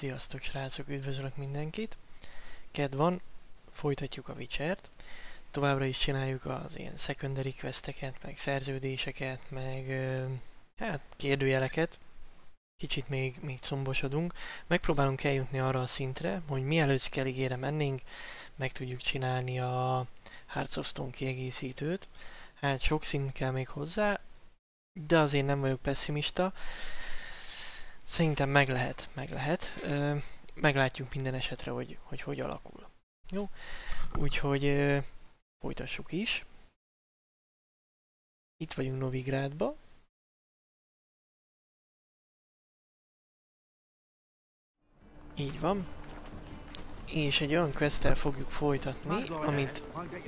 Sziasztok srácok, üdvözlök mindenkit! Kedd van, folytatjuk a Witchert. Továbbra is csináljuk az ilyen secondary questeket, meg szerződéseket, meg hát kérdőjeleket. Kicsit még combosodunk. Megpróbálunk eljutni arra a szintre, hogy mielőtt Skelligére mennénk, meg tudjuk csinálni a Hearts of Stone kiegészítőt. Hát sok szint kell még hozzá, de azért nem vagyok pessimista. Szerintem meg lehet. Meglátjuk minden esetre, hogy alakul. Jó? Úgyhogy folytassuk is. Itt vagyunk Novigrádba. Így van. És egy olyan questtel fogjuk folytatni, amit...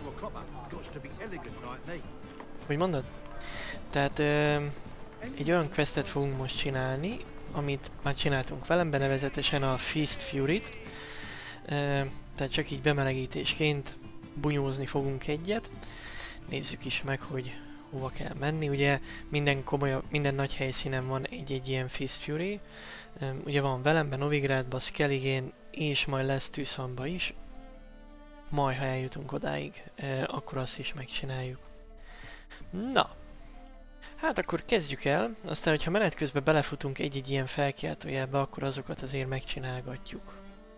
Hogy mondod? Tehát egy olyan questet fogunk most csinálni, amit már csináltunk velem, nevezetesen a Fist Fury-t. Tehát csak így bemelegítésként bunyózni fogunk egyet. Nézzük is meg, hogy hova kell menni. Ugye minden nagy helyszínen van egy ilyen Fist Fury. Ugye van Velemben, Novigrádban, Skelligén, és majd lesz Tűzhanba is. Majd, ha eljutunk odáig, akkor azt is megcsináljuk. Na! Hát akkor kezdjük el, aztán hogyha menet közben belefutunk egy-egy ilyen felkiáltójelbe, akkor azokat azért megcsinálgatjuk.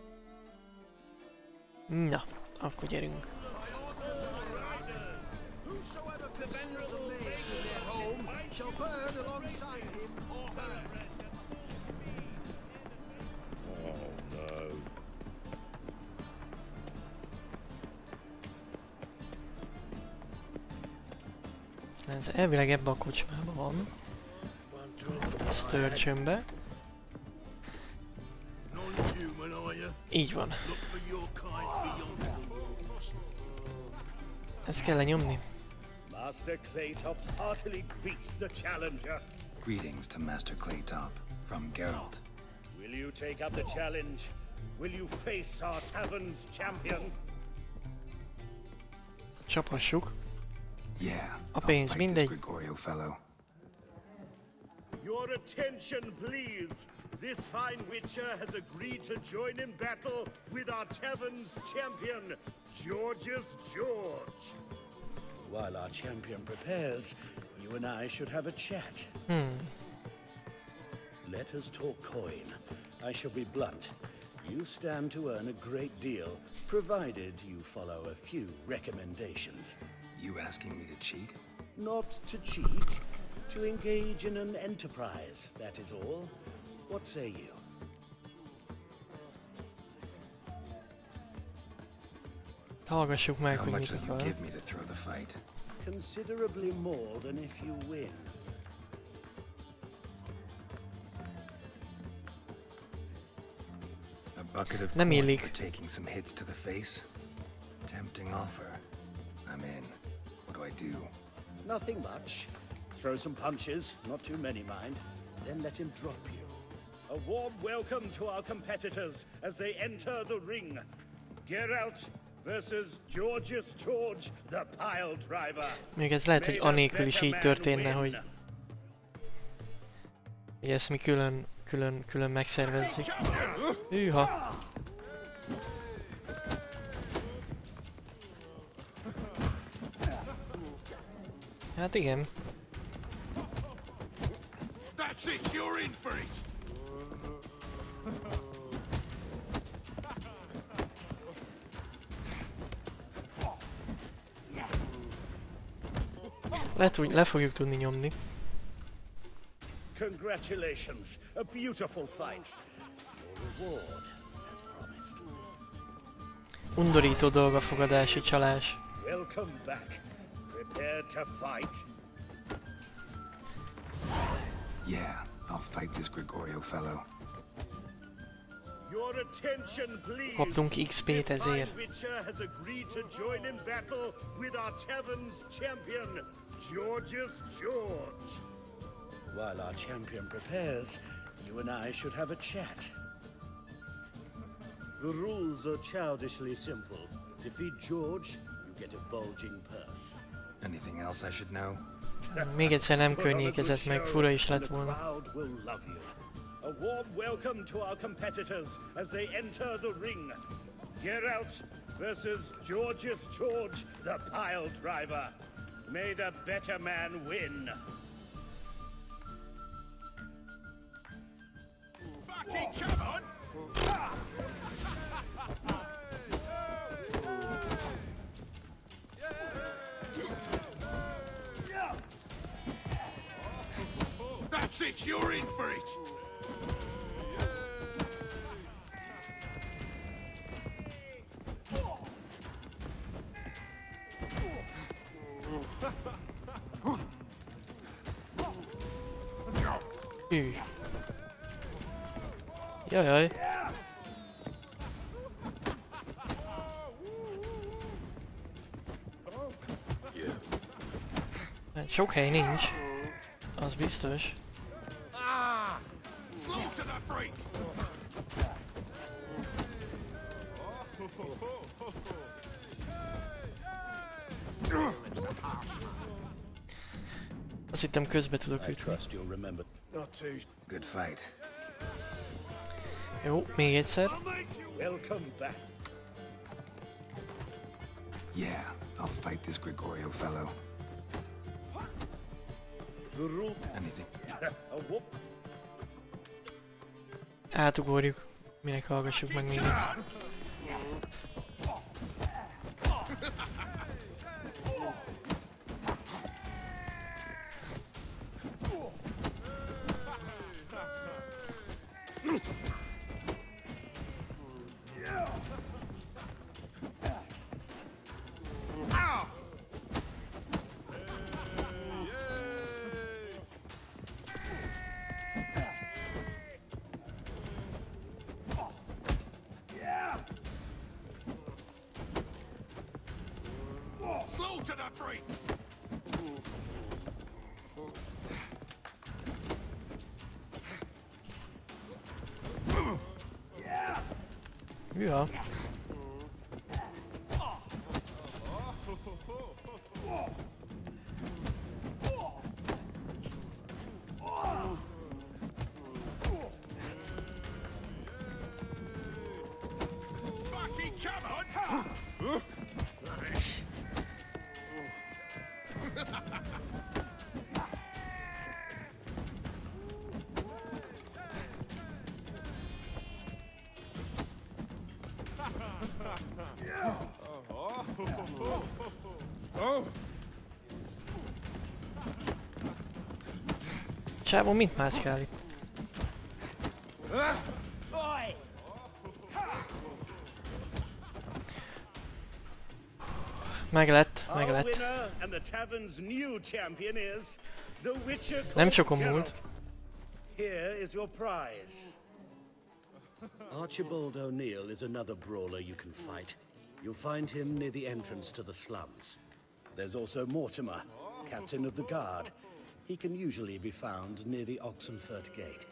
Na, akkor gyerünk. Ez elvileg ebben a kocsmában van. Sturgeonbe. Így van. Ezt kell lenyomni. Master Claytop heartily greets the challenger. Greetings to Master Claytop from Geralt. Will you take up the challenge? Will you face our tavern's champion? Csapassuk. Yeah, A pénz mindegy. Gregorio fellow. Your attention, please. This fine witcher has agreed to join in battle with our tavern's champion, Georgius George. While our champion prepares, you and I should have a chat. Let us talk coin. I shall be blunt. You stand to earn a great deal, provided you follow a few recommendations. You asking me to cheat? Not to cheat, to engage in an enterprise, that is all. What say you? Hallgassuk meg, How hogy much mit will you akar. give me to throw the fight? Considerably more than if you win. A bucket of Nem coin illik. for taking some hits to the face? Tempting offer. I'm in. What do I do? Nothing much. Throw some punches, not too many mind, then let him drop you. A warm welcome to our competitors as they enter the ring. Geralt versus Georgius George, the pile driver. Még ez lehet, hogy anélkül is így történne, hogy ezt mi külön megszervezzük. Hűha! Hát igen. That's it, you're in for it! Le fogjuk tudni nyomni. Congratulations, a beautiful fight. Your reward, as promised. Undorító dolog a fogadási csalás. Welcome back. Prepare to fight. Yeah, I'll fight this Gregorio fellow. Your attention, please. Kaptunk XP-t ezért. This fine witcher has agreed to join in battle with our tavern's champion, Georgius George. While our champion prepares, you and I should have a chat. The rules are childishly simple. Defeat George, you get a bulging purse. Anything else I should know? Még egyszer nem környékezett meg, fura is lett The volna. crowd will love you. A warm welcome to our competitors as they enter the ring. Geralt versus Georgius George, the pile driver. May the better man win. Fucking come on! That's it, you're in for it! Hű. Jajjaj. Sok hely nincs. Az biztos. Slaughter the freak! Azt hittem közbe tudok I ütni. trust you'll remember. Not too. Good fight. Jó, még egyszer. Welcome back. Yeah, I'll fight this Gregorio fellow. Anything. A whoop. Átugorjuk. Minek hallgassuk meg még egyszer. Slaughter the freak! Ja. Fucking come on! Csávó mint mászkál itt? Meglett, Our meglett. winner and the tavern's new champion is the Witcher Nem called sokon Geralt. múlt. Here is your prize. Archibald O'Neill is another brawler you can fight. You'll find him near the entrance to the slums. There's also Mortimer, captain of the guard. He can usually be found near the Oxenfurt Gate.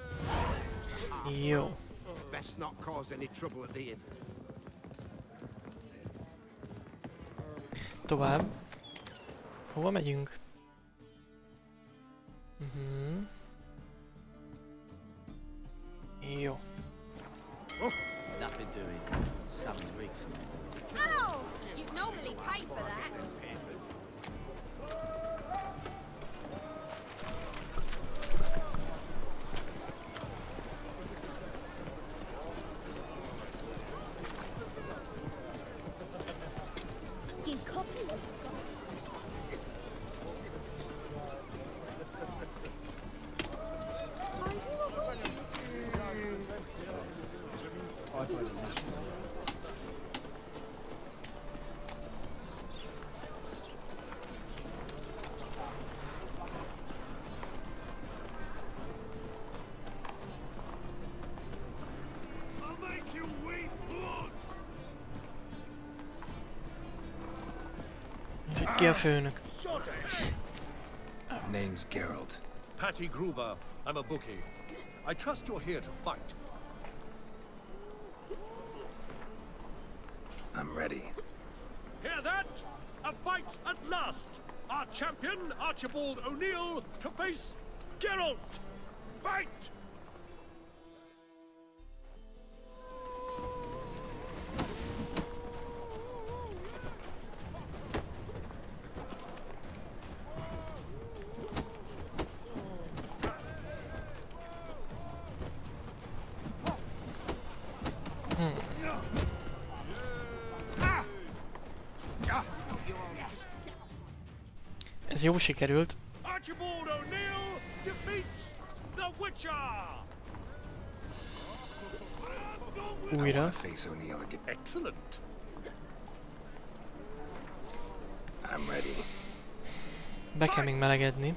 Jó. Best not cause any trouble at the inn. Tovább. Hova megyünk? Jó. Nothing doing. Some rigs. Ow! You'd normally pay for that. You copy it. Are you a horse? I'll make you weep blood! És itt ki a főnök? Name's Geralt. Patty Gruber. I'm a bookie. I trust you're here to fight. I'm ready. Hear that? A fight at last! Our champion, Archibald O'Neill, to face Geralt! Fight! Ez jó sikerült. Archibald O'Neill defeats the Witcher! Újra. Face O'Neill again. Excellent. I'm ready. Be kell még melegedni.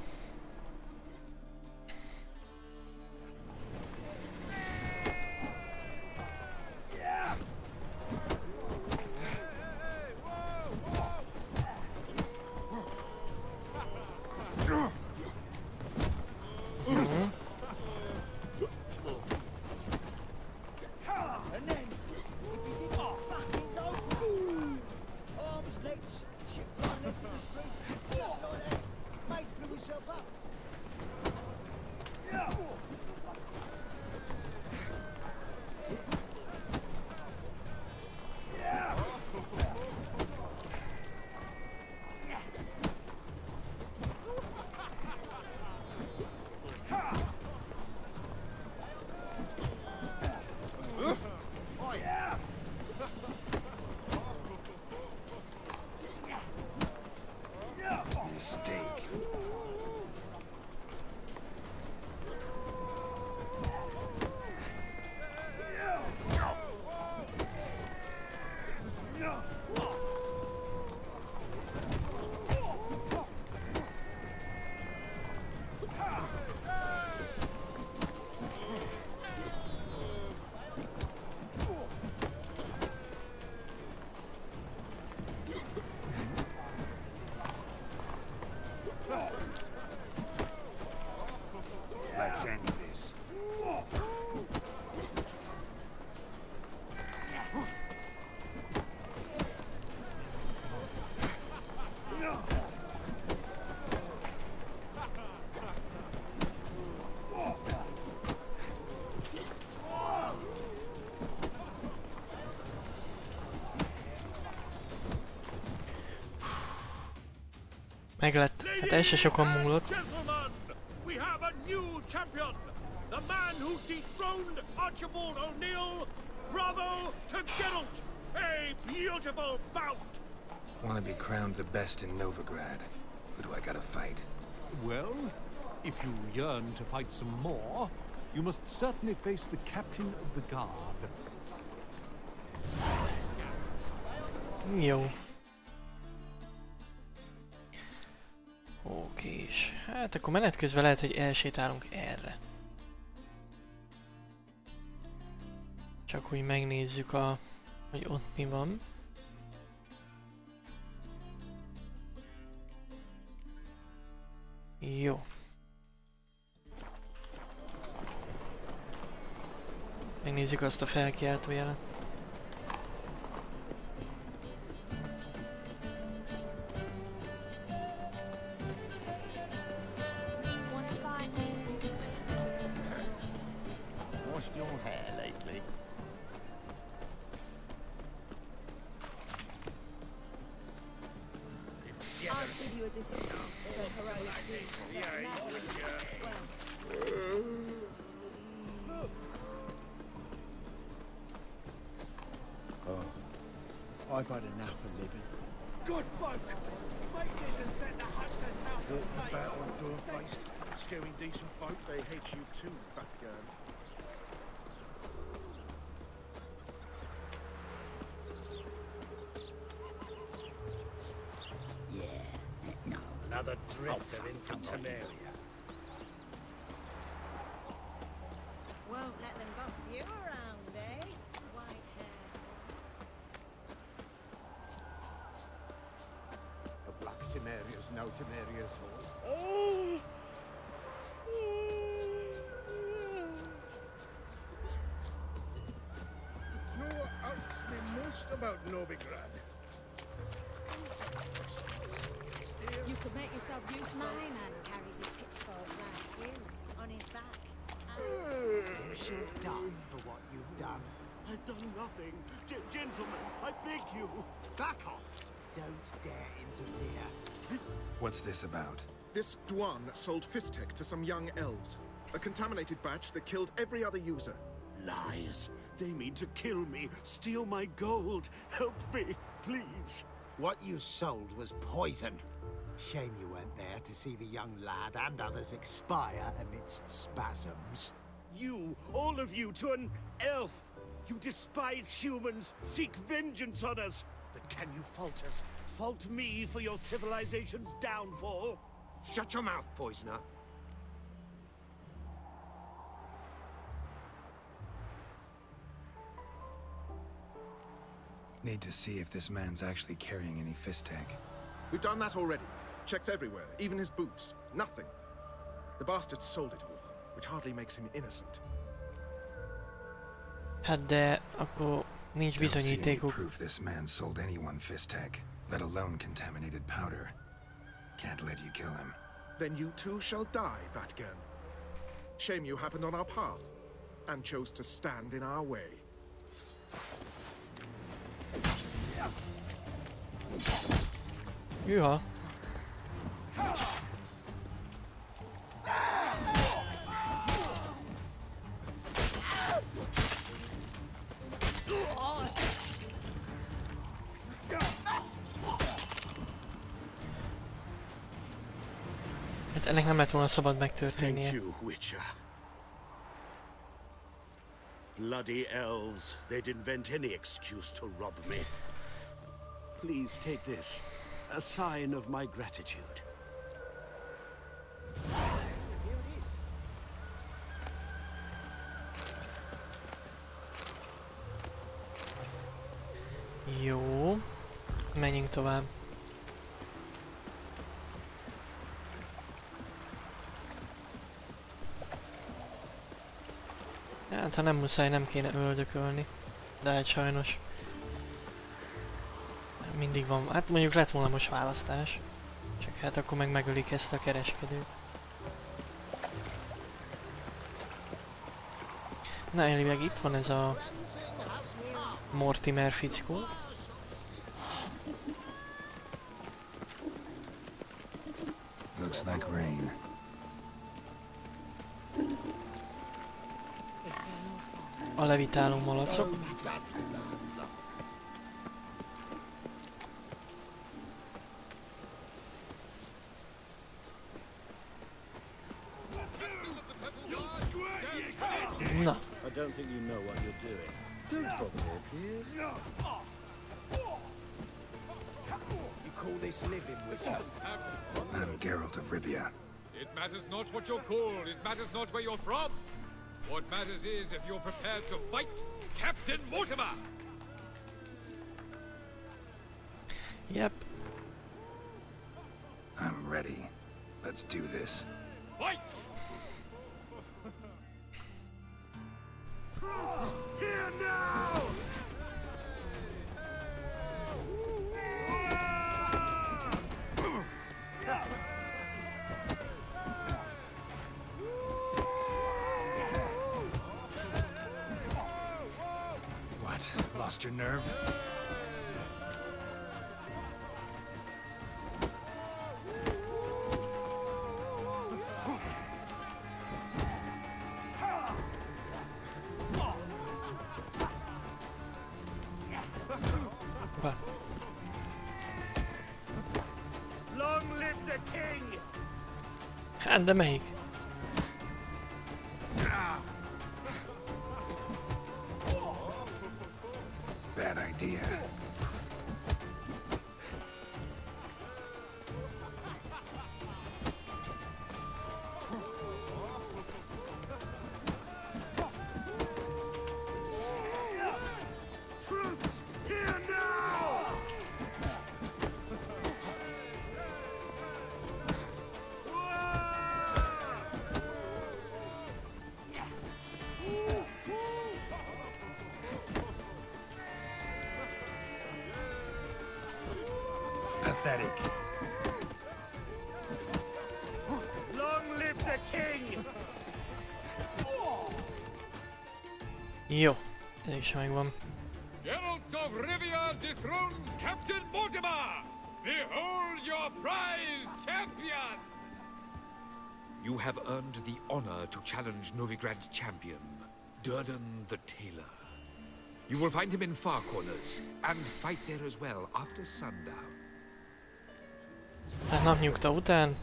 And then, if you didn't fucking go, boom! Arms, legs, shit flying into the street, just like that. Mate blew himself up. Mistake. Let's end this. Meglett. Hát ez se sokan múlott. Gentlemen, we have a new champion! The man who dethroned Archibald O'Neill! Bravo to Geralt! A beautiful bout! Want to be crowned the best in Novigrad? Who do I gotta fight? Well, if you yearn to fight some more, you must certainly face the captain of the guard. Jó. Okés. Hát akkor menet közben lehet, hogy elsétálunk erre. Csak hogy megnézzük hogy ott mi van. Jó. Megnézzük azt a felkiáltó jelet. Washed your hair lately? I'll give you a discount for heroic I've had enough of living. Good folk! Mages and set the hunter's house on Walking fire. about on door-faced, scaring decent folk, they hate you too, fat girl. Yeah, no. Another drifter in from Temeria. Won't let them boss you around, eh? White hair. A black Temeria's no Temeria at all. Oh! You know what irks me most about Novigrad? You could make yourself useful. My man carries his pitfall like you on his back. You should die for what you've done. I've done nothing. Gentlemen, I beg you. Back off! Don't dare interfere. What's this about? This Dwan sold Fistek to some young elves. A contaminated batch that killed every other user. Lies. They mean to kill me, steal my gold. Help me, please. What you sold was poison. Shame you weren't there to see the young lad and others expire amidst spasms. You, all of you, to an elf. You despise humans, seek vengeance on us. But can you fault us? Fault me for your civilization's downfall? Shut your mouth, poisoner. Need to see if this man's actually carrying any Fistech. We've done that already. Checked everywhere, even his boots. Nothing. The bastard sold it all, which hardly makes him innocent. Hát de akkor nincs Don't see any bizonyítékuk. proof this man sold anyone Fistech, let alone contaminated powder. Can't let you kill him. Then you too shall die, Vatgern. Shame you happened on our path, and chose to stand in our way. Jüha. Hát ennek nem lett volna szabad megtörténnie. Thank you, Witcher. Bloody elves. They'd invent any excuse to rob me. Please take this. A sign of my gratitude. Jó. Menjünk tovább. Hát ha nem muszáj, nem kéne öldökölni. De hát sajnos. Mindig van. Hát mondjuk lett volna most választás. Csak hát akkor meg megölik ezt a kereskedőt. Na elvileg itt van ez a Mortimer fickó. Looks like rain. A levitáló malacok. Na. I don't think you know what you're doing. Don't bother, please. You call this living, Witcher? I'm Geralt of Rivia. It matters not what you're called. It matters not where you're from. What matters is if you're prepared to fight Captain Mortimer. Yep. I'm ready. Let's do this. Fight! Here now! What? Lost your nerve? Hoppá. Long live the king! Hát de melyik? Bad idea. Troops, here now! Pathetic. Long live the king! Jó. Ez is megvan. Geralt of Rivia dethrones Captain Mortimer! Behold your prize champion! You have earned the honor to challenge Novigrad's champion. Durden the Tailor. You will find him in Far Corners, and fight there as well after sundown. Tehát napnyugta után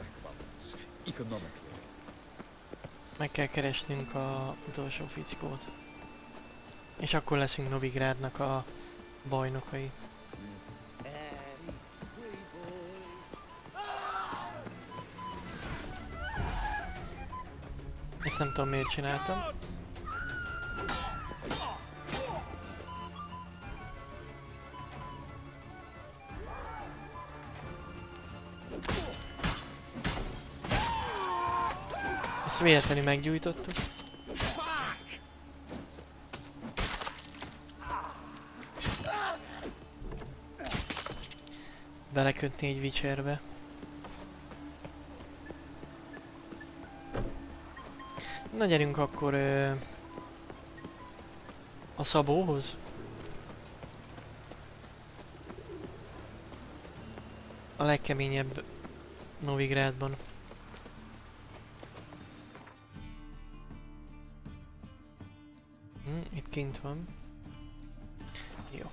meg kell keresnünk a utolsó fickót. És akkor leszünk Novigrádnak a bajnokai. Ezt nem tudom miért csináltam. Ezt véletlenül meggyújtottuk. Belekötni egy Witcherbe. Na gyerünk akkor a Szabóhoz. A legkeményebb Novigrádban. Itt kint van. Jó.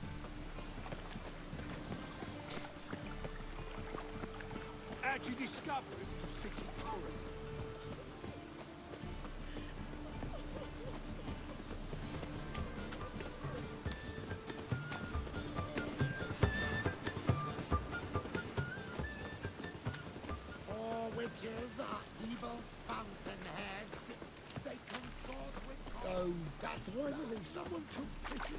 Witches are evil's fountainhead. They consort with... Oh, that's finally someone took pity.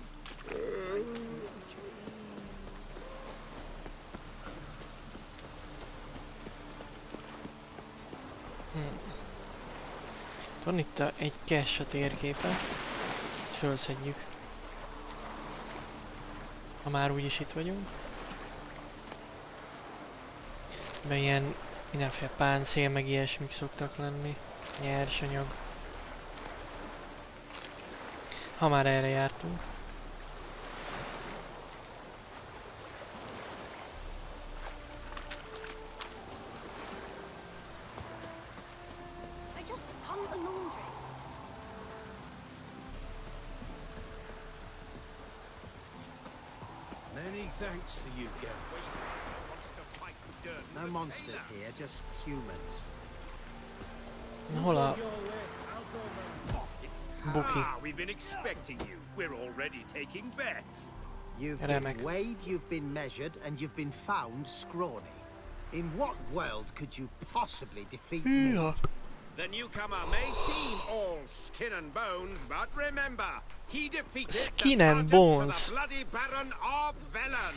Van itt egy cache a térképen. Ezt fölszedjük. Ha már úgyis itt vagyunk. De ilyen mindenféle páncél meg ilyesmik szoktak lenni. Nyersanyag. Ha már erre jártunk. Thanks to you, Geralt. No monsters here, just humans. Hol a Buki? We've been expecting you. We're already taking bets. You've been weighed, you've been measured, and you've been found scrawny. In what world could you possibly defeat me? The newcomer may seem all skin and bones, but remember, he defeated Skin the and sergeant bones. to the bloody Baron of Velen.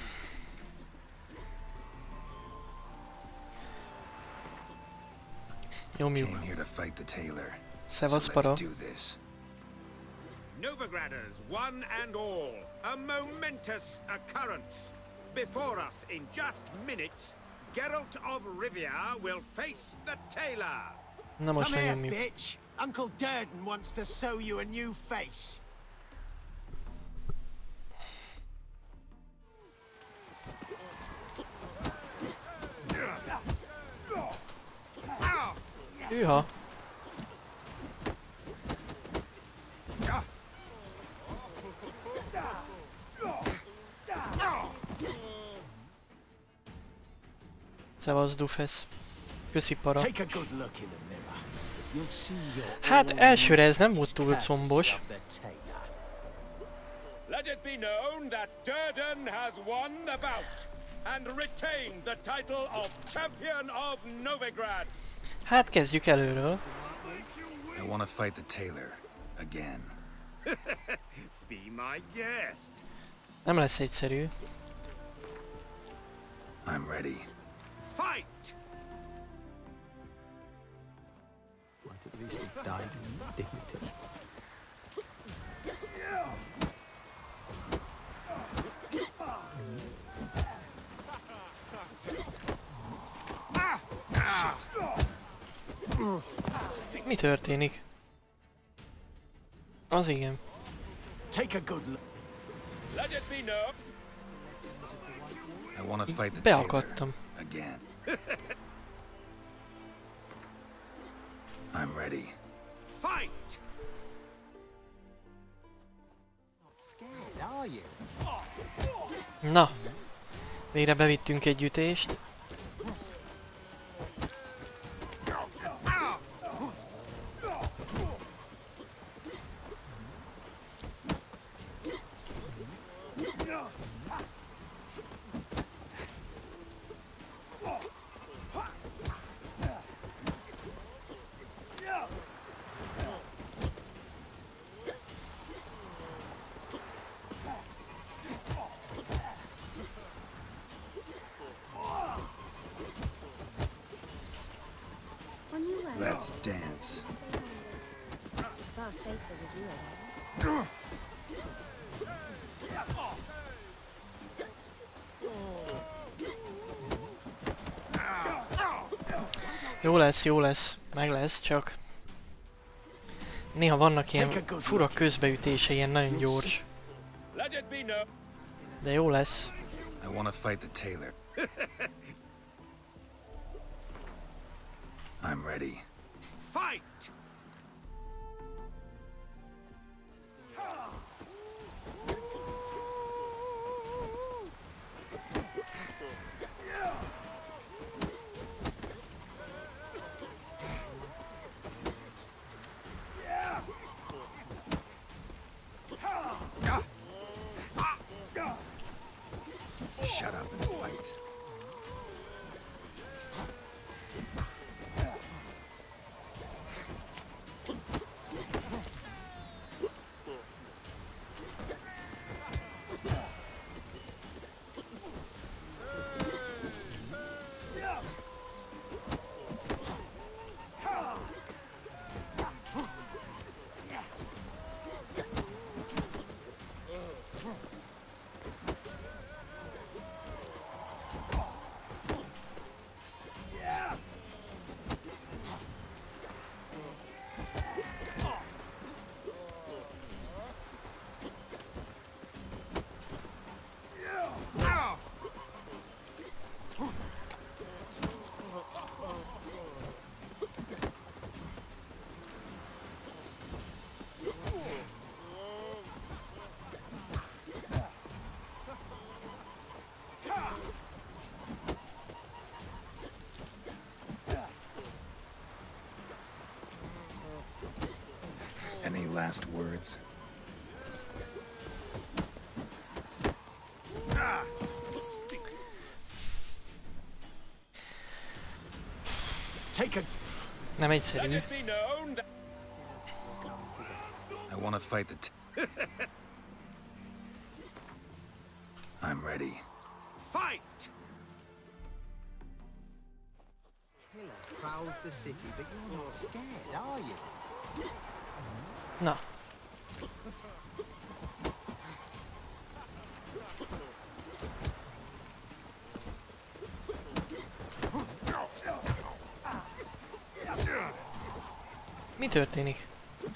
Came here to fight the Tailor. So let's do this. Novigraders, one and all, a momentous occurrence. Before us, in just minutes, Geralt of Rivia will face the Tailor. Come here, bitch! Uncle Durden wants to sew you a new face. Hűha! Szevasz, Dufesz. Köszi, para. Hát elsőre ez nem volt túl combos. Let it be known that Durden has won the bout and retained the title of Champion of Novigrad. Hát kezdjük előről. I want to fight the Tailor again. Be my guest. Nem lesz egyszerű. I'm ready. Fight! Might at least have died with dignity. Mi történik? Az igen. Take a good look. Let it be known. I want to fight the Beakadtam. Tailor again. I'm ready. Fight! are you? Na! Végre bevittünk egy ütést. Let's dance. It's far safer with you around. Jó lesz, meg lesz, csak néha vannak ilyen fura közbeütése, ilyen nagyon gyors. De jó lesz. I want to fight the tailor. I'm ready. Fight! Shut up and fight. Any last words? Take a... Nem egyszerű. I want to fight the I'm ready. Fight! Killer prowls the city, but you're not scared, are you? Na. Mi történik?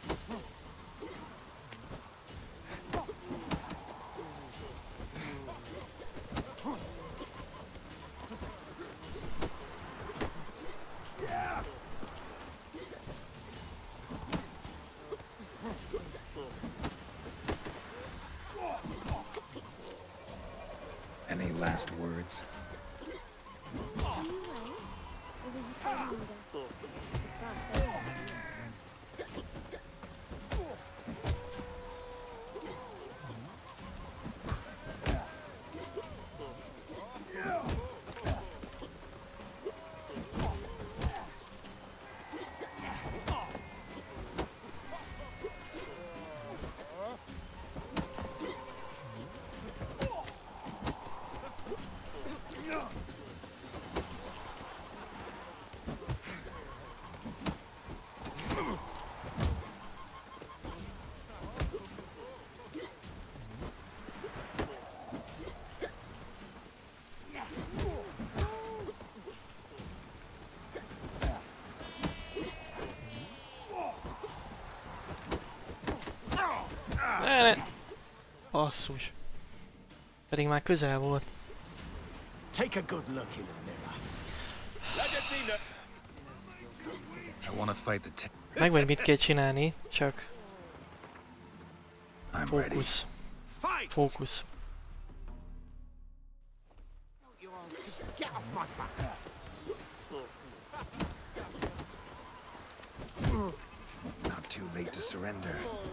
Any last words? Can you wait? Or will you stay longer? It's far safer with you. Ne. Basszus. Pedig már közel volt. Take a good look in the mirror. I want to fight the Meg vagy mit kell csinálni, csak I'm ready. fókusz. fight! Fókusz. You all just get off my back. Not too late to surrender.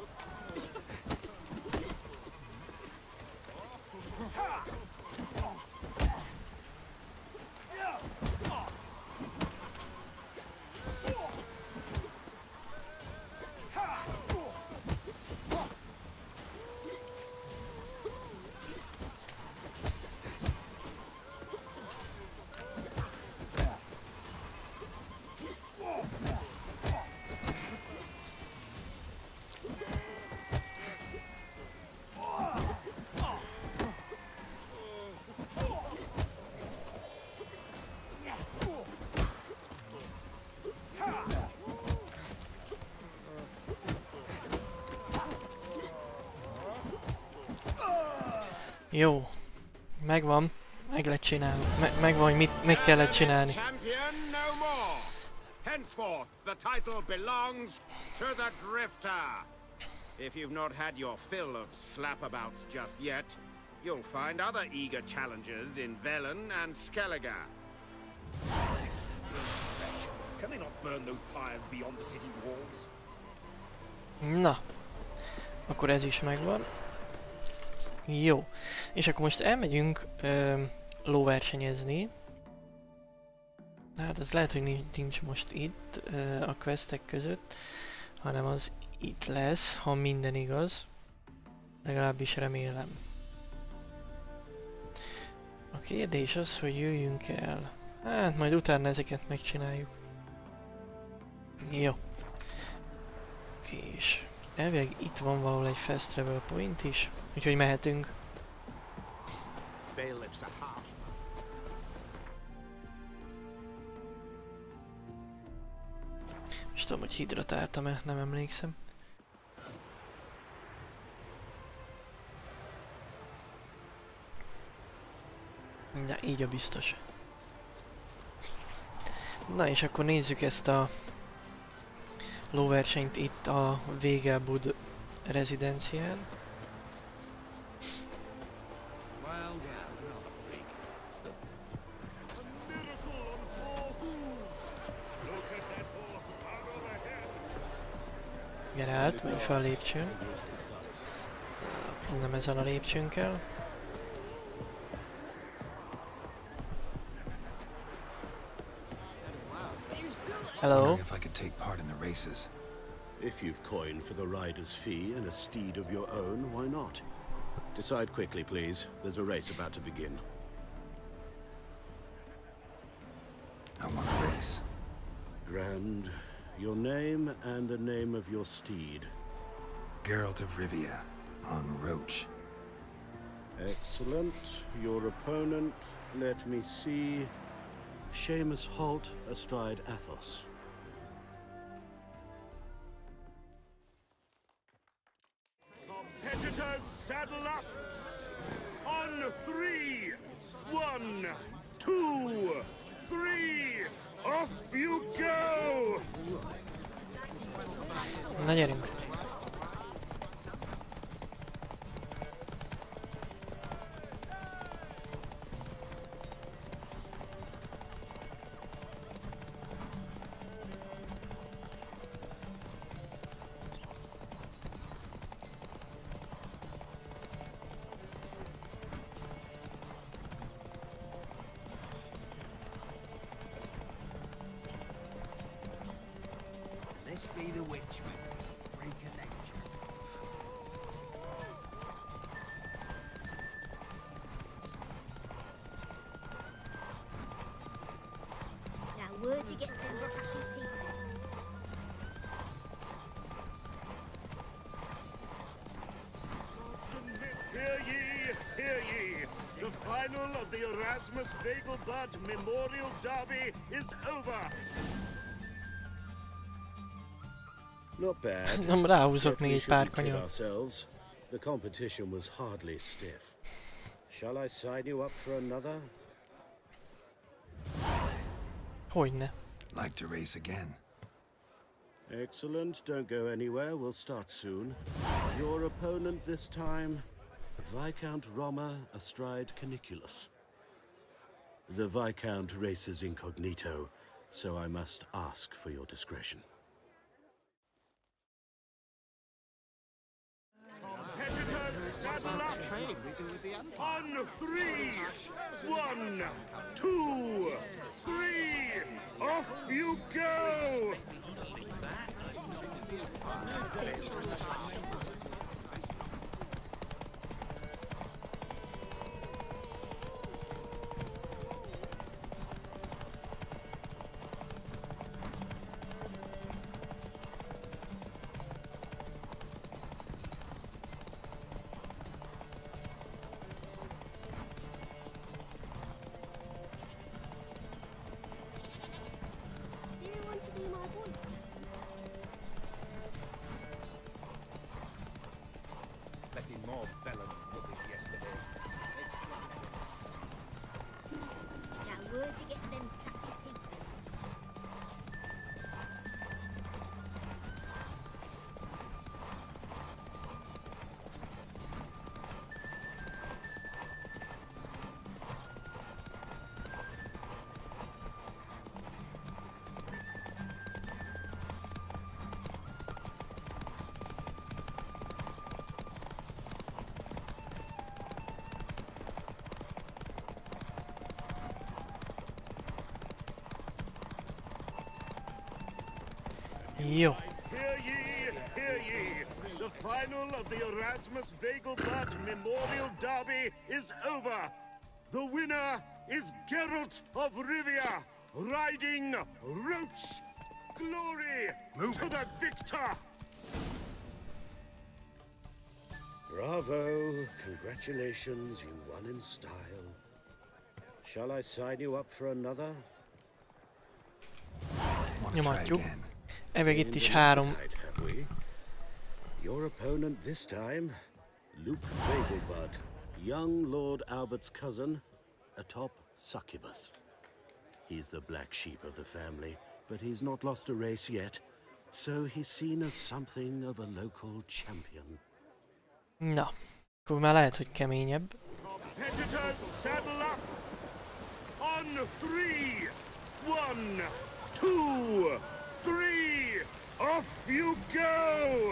Jó. Megvan. Meg lett csinálni. Megvan, hogy mit meg kellett csinálni. Champion no more. Henceforth, the title belongs to the Drifter. If you've not had your fill of slapabouts just yet, you'll find other eager challengers in Velen and Skellige. Can they not burn those pyres beyond the city walls? Na. Akkor ez is megvan. Jó. És akkor most elmegyünk lóversenyezni. Hát ez lehet, hogy nincs most itt a questek között, hanem az itt lesz, ha minden igaz. Legalábbis remélem. A kérdés az, hogy jöjjünk el. Hát majd utána ezeket megcsináljuk. Jó. Oké, és elvileg itt van valahol egy fast travel point is, úgyhogy mehetünk. Bailiff's a harsh És tudom, hogy hidratáltam-e, nem emlékszem. Na, így a biztos. Na és akkor nézzük ezt a lóversenyt itt a Vegelbud rezidencián. Geralt, menj fel a lépcsőn. Nem ezen a lépcsőn kell. Hello. If I could take part in the races. If you've coined for the rider's fee and a steed of your own, why not? Decide quickly, please. There's a race about to begin. I want a race. Grand. Your name and the name of your steed. Geralt of Rivia, on Roach. Excellent. Your opponent, let me see. Seamus Holt astride Athos. Competitors, saddle up! On 3! 1, 2, 3! Off you go! Na gyerünk! Let's be the witchman. Reconnection. Now, where'd you get them rockety peepers? Hear ye, hear ye! The final of the Erasmus Vegelbud Memorial Derby is over! Not bad. Nem ráhúzok még We egy pár shouldn't kid kanyar. ourselves. The competition was hardly stiff. Shall I sign you up for another? Hogyne. Like to race again. Excellent. Don't go anywhere. We'll start soon. Your opponent this time, Viscount Roma astride Caniculus. The Viscount races incognito, so I must ask for your discretion. Competitors, saddle up! On 3! 1, 2, 3! Off you go! Do you want to be my boy? Letting more felon rubbish yesterday. Now, where'd you get them catty papers? Jó. Hear ye, hear ye! The final of the Erasmus Vegelbud Memorial Derby is over! The winner is Geralt of Rivia, riding Roach! Glory to the victor! Bravo! Congratulations, you won in style. Shall I sign you up for another? Nyomatjuk. Meg itt is 3. Your opponent this time, Luke Vegelbud, young Lord Albert's cousin, atop Succubus. He's the black sheep of the family, but he's not lost a race yet, so he's seen as something of a local champion. Na, akkor már lehet, hogy keményebb. Competitors, saddle up! On 3! 1, 2, 3! Off you go!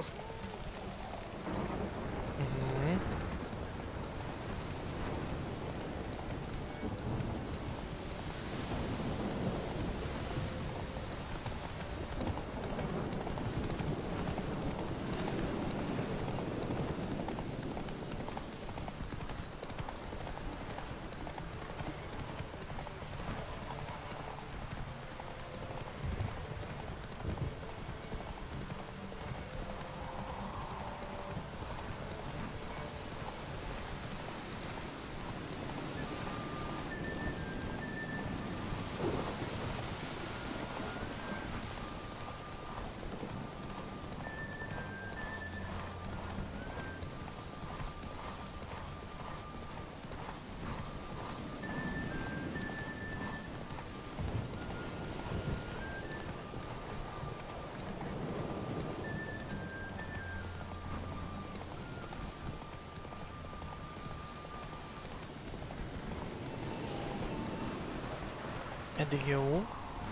Eddig jó.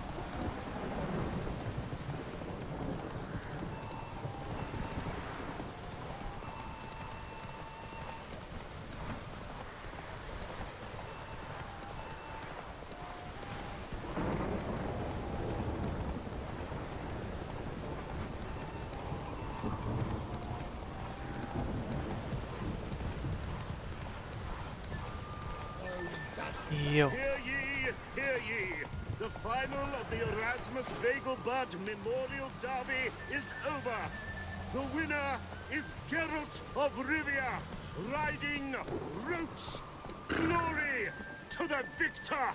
Jó. Hear ye, hear ye! The final of the Erasmus Vegelbud Memorial Derby is over! The winner is Geralt of Rivia, riding Roach! Glory to the victor!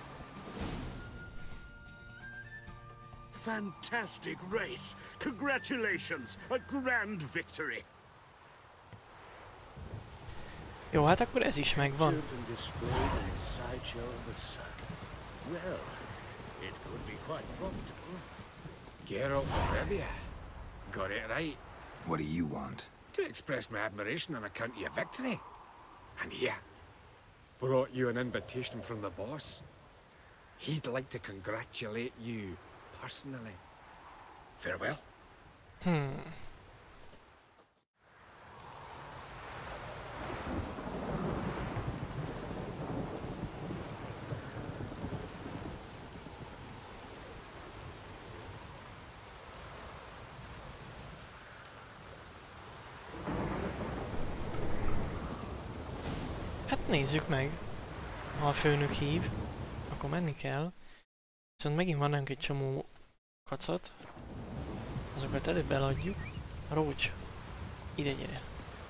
Fantastic race! Congratulations! A grand victory! Jó, hát akkor ez is megvan. Well, it could be quite profitable. Geralt of Rivia. Got it right. What do you want? To express my admiration on account of your victory. And here, brought you an invitation from the boss. He'd like to congratulate you personally. Farewell. Hát nézzük meg. Ha a főnök hív, akkor menni kell. Viszont megint van egy csomó kacat. Azokat előbb eladjuk. Rócs, ide gyere.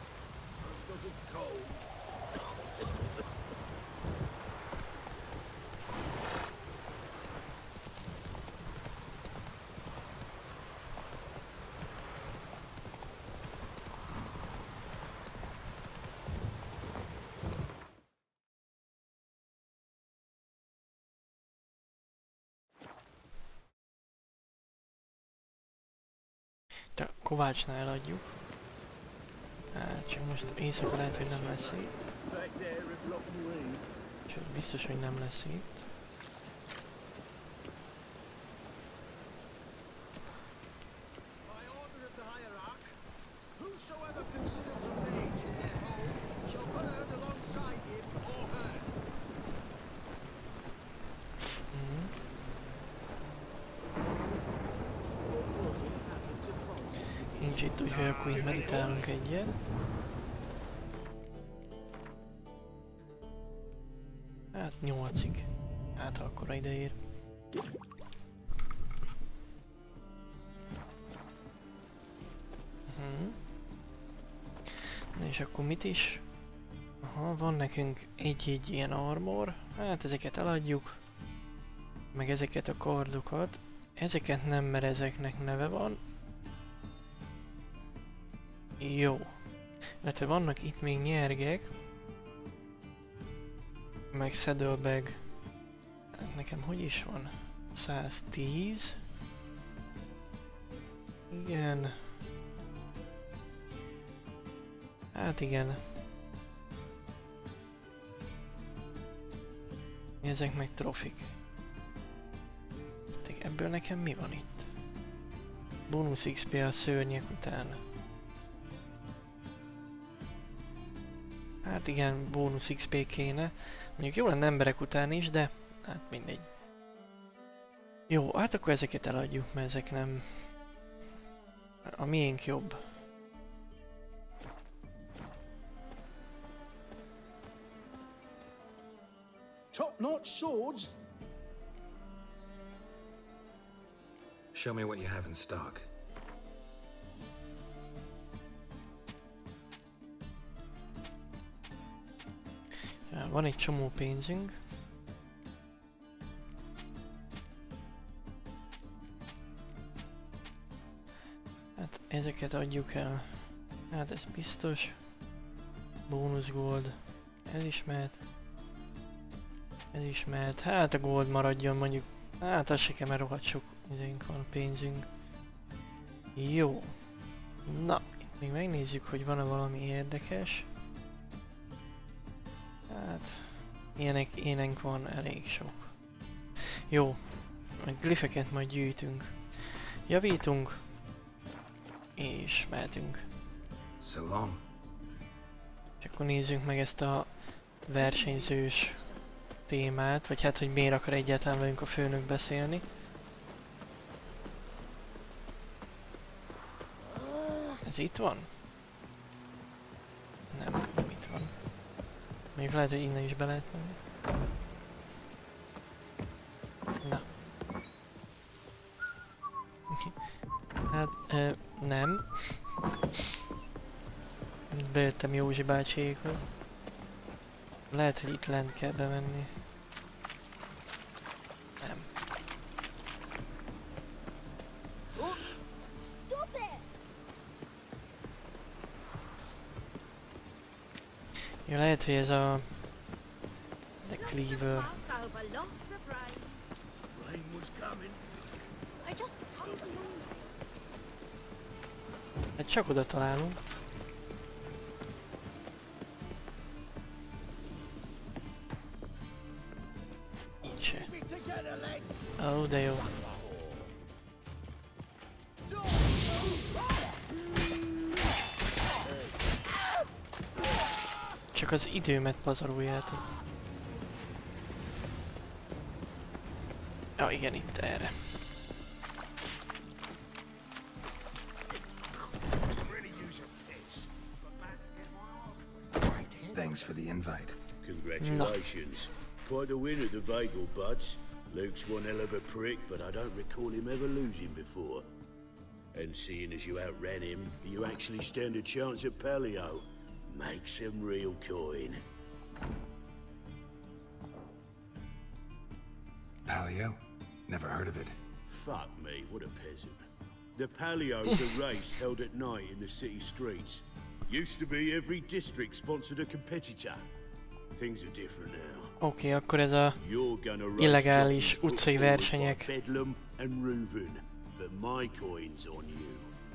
De Kovácsnál eladjuk. Hát csak most éjszaka lehet, hogy nem lesz itt. Sőt, biztos, hogy nem lesz itt. Nincs itt, úgyhogy akkor így meditálunk egyet. Hát 8-ig. Hát akkora ide ér. Na és akkor mit is? Aha, van nekünk egy ilyen armor. Hát ezeket eladjuk. Meg ezeket a kardokat. Ezeket nem, mert ezeknek neve van. Jó. Illetve vannak itt még nyergek. Meg saddlebag. Nekem hogy is van? 110. Igen. Hát igen. Ezek meg trofik. Ebből nekem mi van itt? Bónusz XP a szörnyek után. Hát igen, bónusz XP kéne. Mondjuk jó lenne emberek után is, de hát mindegy. Jó, hát akkor ezeket eladjuk, mert ezek nem... A miénk jobb. Top-notch swords. Show me what you have in stock. Ja, van egy csomó pénzünk. Hát ezeket adjuk el. Hát ez biztos. Bónusz gold. Ez is mehet. Ez is mehet. Hát a gold maradjon mondjuk. Hát az se kell, mert rohadt sok van, pénzünk. Jó. Na, itt még megnézzük, hogy van-e valami érdekes. Hát, ilyenek van elég sok. Jó, a glifeket majd gyűjtünk. Javítunk. És mehetünk. Salam. És akkor nézzük meg ezt a versenyzős témát, vagy hát, hogy miért akar egyáltalán velünk a főnök beszélni. Ez itt van? Nem itt van. Még lehet, hogy innen is be lehet menni. Na. Hát, nem. Bejöttem Józsi bácsiékhoz. Lehet, hogy itt lent kell bemenni. Nem. Ja, lehet, hogy ez a... The Cleaver. Hát csak oda találunk. Ó, de jó. Csak az időmet pazaroljátok. Ja, igen, itt erre. Thanks for the invite. Congratulations. Quite the winner, the Vagel Buds. Luke's one hell of a prick, but I don't recall him ever losing before. And seeing as you outran him, you actually stand a chance at Paleo. Make some real coin. Paleo? Never heard of it. Fuck me, what a peasant. The Paleo's a race held at night in the city streets. Used to be every district sponsored a competitor. Things are different now. Oké, akkor ez a illegális utcai versenyek. Bedlam and Reuven, but my coin's on you.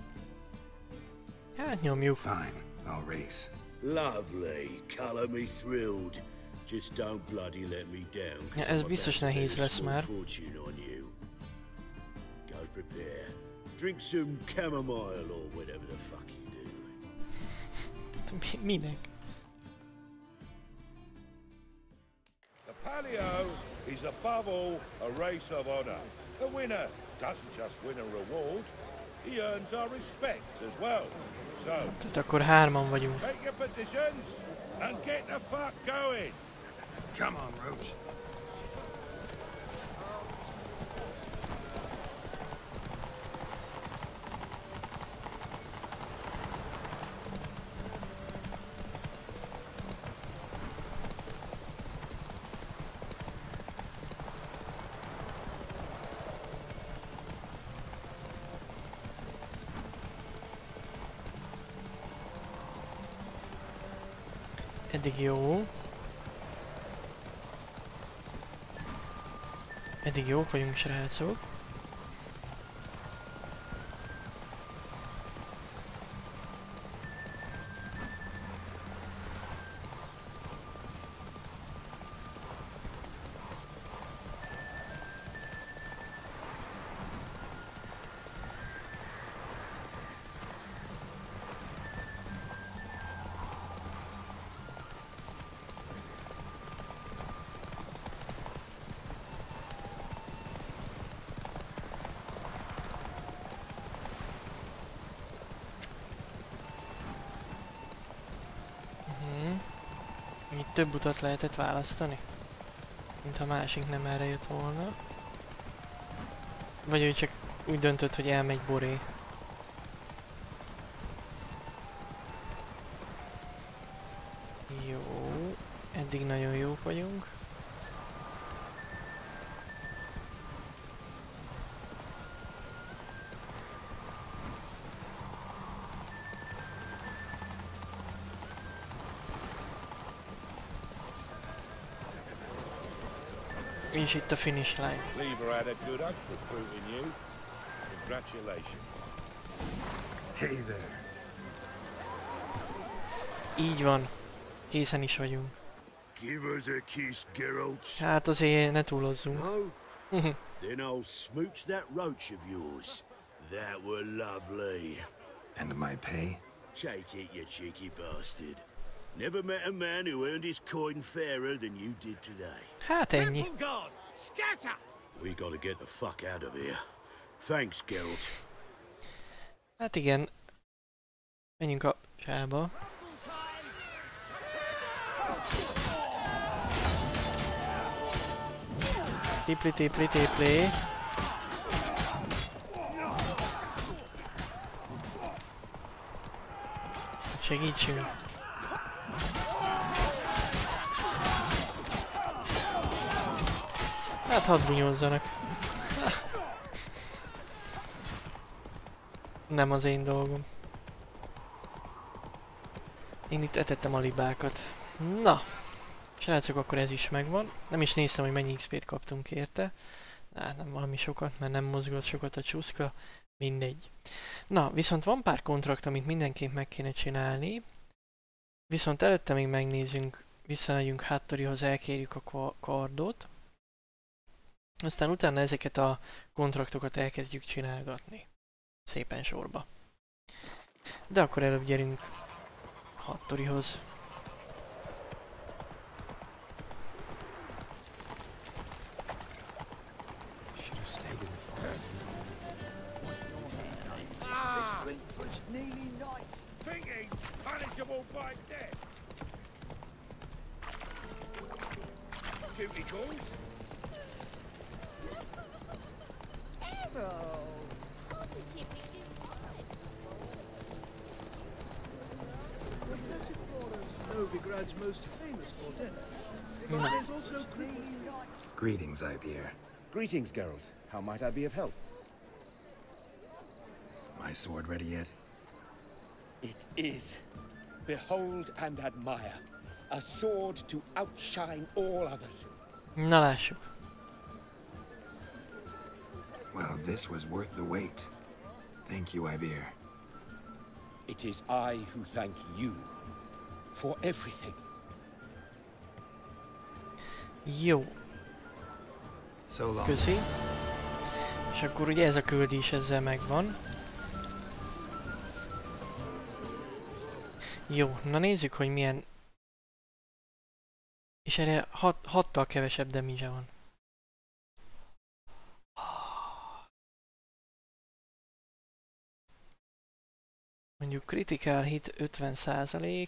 Hát nyomjuk. Fine, I'll race. Lovely, color me thrilled. Just don't bloody let me down. Ja, ez biztos nehéz lesz már. Fortune on you. Go prepare. Drink some chamomile or whatever the fuck you do. Minek? The Paleo is above all a race of honor. The winner doesn't just win a reward, he earns our respect as well. So, tehát akkor hárman vagyunk. take your positions and get the fuck going. Come on, Roach. Eddig jó. Eddig jók vagyunk, srácok. Itt több utat lehetett választani, mint ha másik nem erre jött volna. Vagy ő csak úgy döntött, hogy elmegy Boré. Jó, eddig nagyon jók vagyunk. És itt a finish line. Cleaver had a good oath recruiting you. Congratulations. Hey there. Így van. Készen is vagyunk. Give us a kiss, Geralt. Hát azért ne túlozzunk. No? Then I'll smooch that roach of yours. That were lovely. And my pay? Take it, you cheeky bastard. Never met a man who earned his coin fairer than you did today. Hát ennyi. Scatter! We gotta get the fuck out of here. Thanks, Geralt. Hát igen. Menjünk a sába. Tipli, tipli, tipli. Segítsünk. Hát hadd bunyózzanak. Nem az én dolgom. Én itt etettem a libákat. Na! Srácok, akkor ez is megvan. Nem is néztem, hogy mennyi XP-t kaptunk érte. Nem valami sokat, mert nem mozgott sokat a csúszka. Mindegy. Na, viszont van pár kontrakt, amit mindenképp meg kéne csinálni. Viszont előtte még megnézzünk, visszamegyünk Hattorihoz, elkérjük a kardot. Aztán utána ezeket a kontraktokat elkezdjük csinálgatni. Szépen sorba. De akkor előbb gyerünk Hattorihoz. Let's drink for its nearly night. Thinking punishable by death. Duty calls. Arrow! Positively divine. The Persiflora's Novigrad's most famous quartet. But there's also nearly night. Greetings, Ibeer. Greetings, Geralt. How might I be of help? My sword ready yet? It is. Behold and admire. A sword to outshine all others. Na lássuk. Well, this was worth the wait. Thank you, Ibeer. It is I who thank you for everything. Jó. So long. Köszi. És akkor ugye ez a küldés ezzel megvan. Jó, na nézzük, hogy milyen... És erre 6-tal kevesebb damage van. Mondjuk critical hit 50%.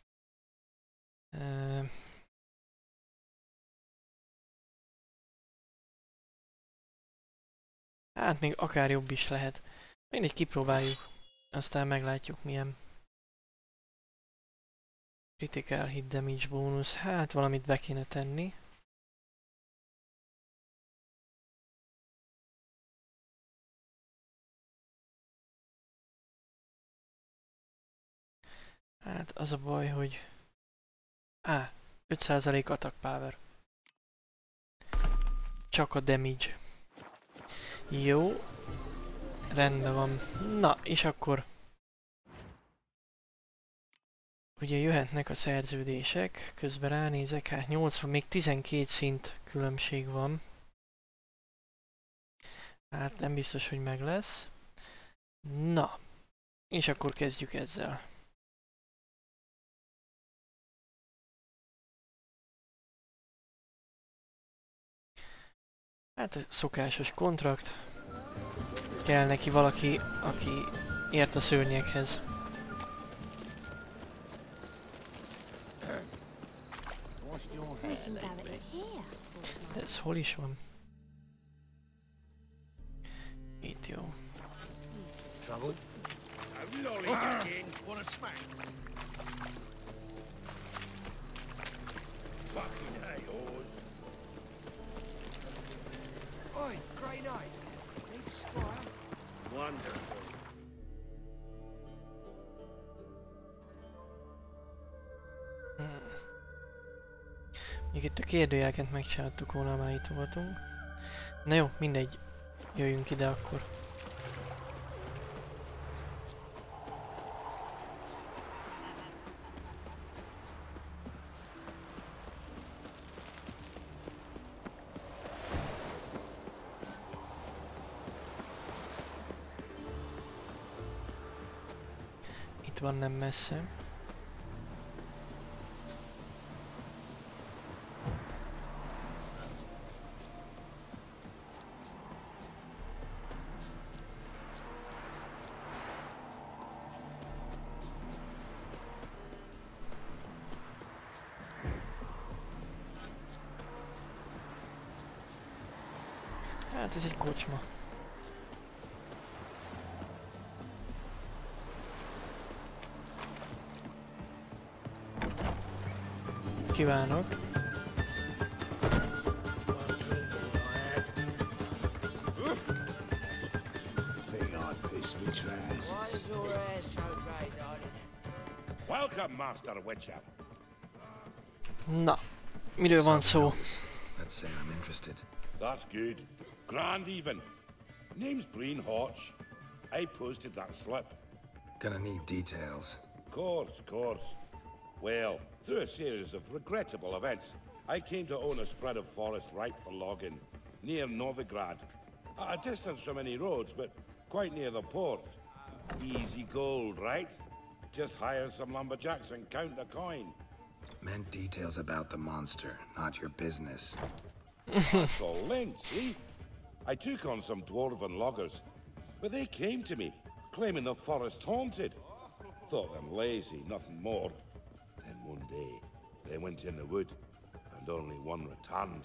Hát még akár jobb is lehet. Mindegy, kipróbáljuk. Aztán meglátjuk milyen. Critical hit damage bónusz. Hát valamit be kéne tenni. Hát az a baj, hogy... 5% attack power. Csak a damage. Jó. Rendben van. Na, és akkor... Ugye jöhetnek a szerződések, közben ránézek, hát 80, még 12 szint különbség van. Hát nem biztos, hogy meg lesz. Na, és akkor kezdjük ezzel. Hát szokásos kontrakt. Kell neki valaki, aki ért a szörnyekhez. De ez hol is van? Itt jó. Trouble? No lollygagging. Wanna smack? Fucking hey, yours. Oi, Grey Knight. Need Squire? Wonderful. Még itt a kérdőjeleket megcsináltuk volna, már itt voltunk. Na jó, mindegy. Jöjjünk ide akkor. Itt van nem messze. Hát ez egy kocsma. Kívánok! Welcome, Master Witcher. Na, miről van szó? Let's say I'm interested. That's good. Grand even. Name's Breen Hotch. I posted that slip. Gonna need details. Course. Well, through a series of regrettable events, I came to own a spread of forest ripe for logging. near Novigrad. At a distance from any roads, but quite near the port. Easy gold, right? Just hire some lumberjacks and count the coin. Meant details about the monster, not your business. That's all linked, see? I took on some dwarven loggers, but they came to me, claiming the forest haunted. Thought them lazy, nothing more. Then one day, they went in the wood, and only one returned.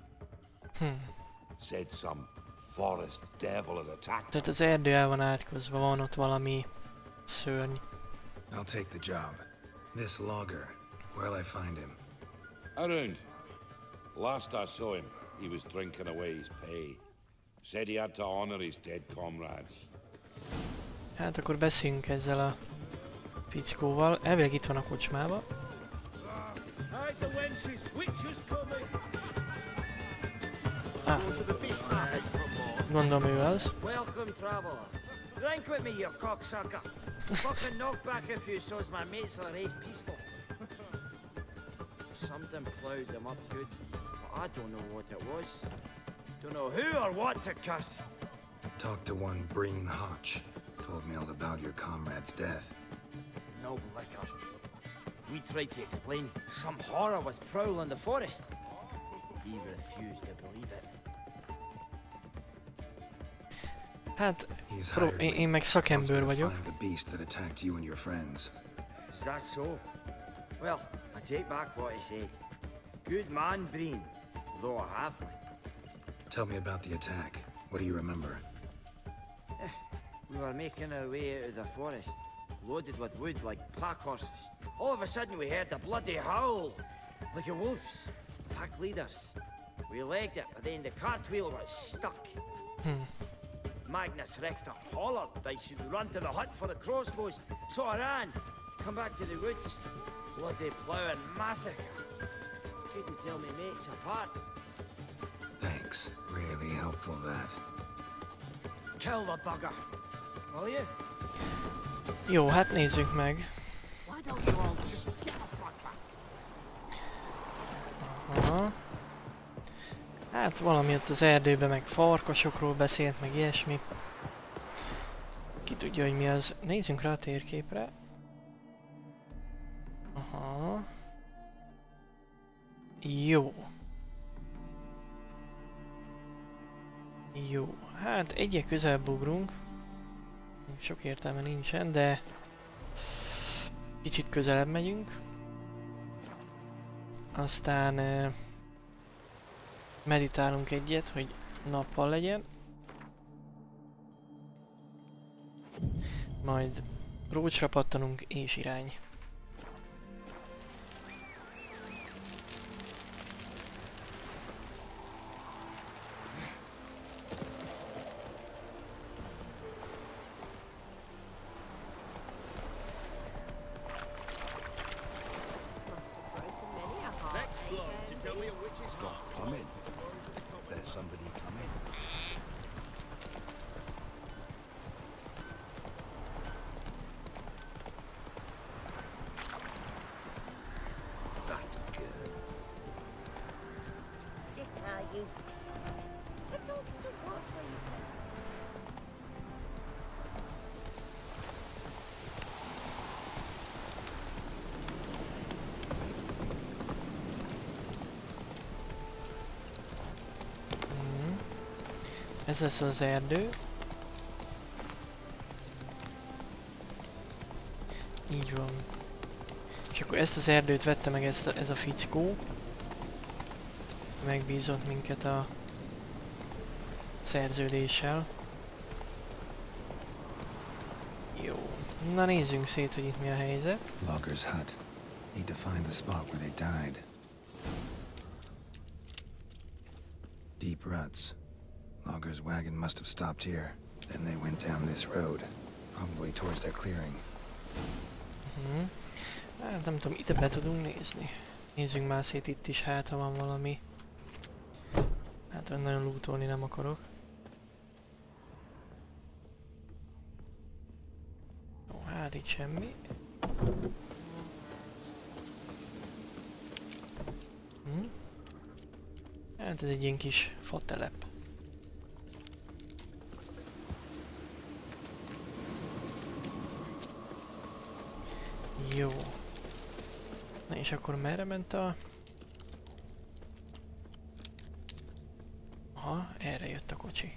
Said some forest devil had attacked. Tehát az erdő el van átkozva, van ott valami szörny. I'll take the job. This logger, where'll I find him? Around. Last I saw him, he was drinking away his pay. Said he had to honor his dead comrades. Hát akkor beszéljünk ezzel a fickóval. Elvileg itt van a kocsmába. Gondolom ő az. Welcome, traveler. Drink with me, you cocksucker. Fucking knock back a few so's my mates will race peaceful. Something ploughed them up good, but I don't know what it was. Don't know who or what to cuss. Talked to one Breen Hotch. Told me all about your comrade's death. No liquor. We tried to explain some horror was prowling the forest. He refused to believe it. Hát, én meg szakember vagyok. Is that so? Well, I take back what he said. Good man, Breen, though a halfling. Tell me about the attack. What do you remember? We were making our way out of the forest, loaded with wood like pack horses. All of a sudden we heard a bloody howl, like a wolf's. Pack leaders. We legged it, but then the cartwheel was stuck. Magnus Rector hollered I should run to the hut for the crossbows, so I ran. Come back to the woods. Bloody plough and massacre. Couldn't tell me mates apart. Thanks. Really helpful, that. Kill the bugger, will you? Jó, hát nézzük meg. Aha. Hát valami ott az erdőben, meg farkasokról beszélt, meg ilyesmi. Ki tudja, hogy mi az. Nézzünk rá a térképre. Aha. Jó. Jó. Hát egyre közelebb ugrunk. Sok értelme nincsen, de kicsit közelebb megyünk. Aztán meditálunk egyet, hogy nappal legyen. Majd rócsra pattanunk és irány. Ez lesz az erdő. Így van. És akkor ezt az erdőt vette meg ez a fickó. Megbízott minket a szerződéssel. Jó. Na nézzünk szét, hogy itt mi a helyzet. Logger's hut. Need to find the spot where they died. Deep ruts. Logger's wagon must have stopped here. Then they went down this road, probably towards their clearing. Hát nem tudom, ide be tudunk nézni. Nézzünk már szét itt is, hát ha van valami. Hát nagyon lootolni nem akarok. Jó, hát itt semmi. Hát ez egy ilyen kis fatelep. Jó. Na és akkor merre ment a... Aha, erre jött a kocsi.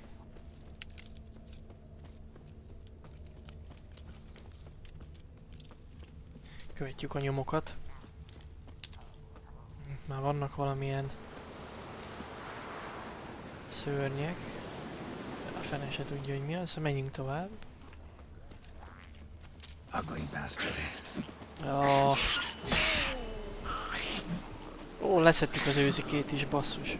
Követjük a nyomokat. Már vannak valamilyen szörnyek. A fene se tudja, hogy mi az, menjünk tovább. Ugly bastard. Oh. Ó, leszettük az őzikét is, basszus.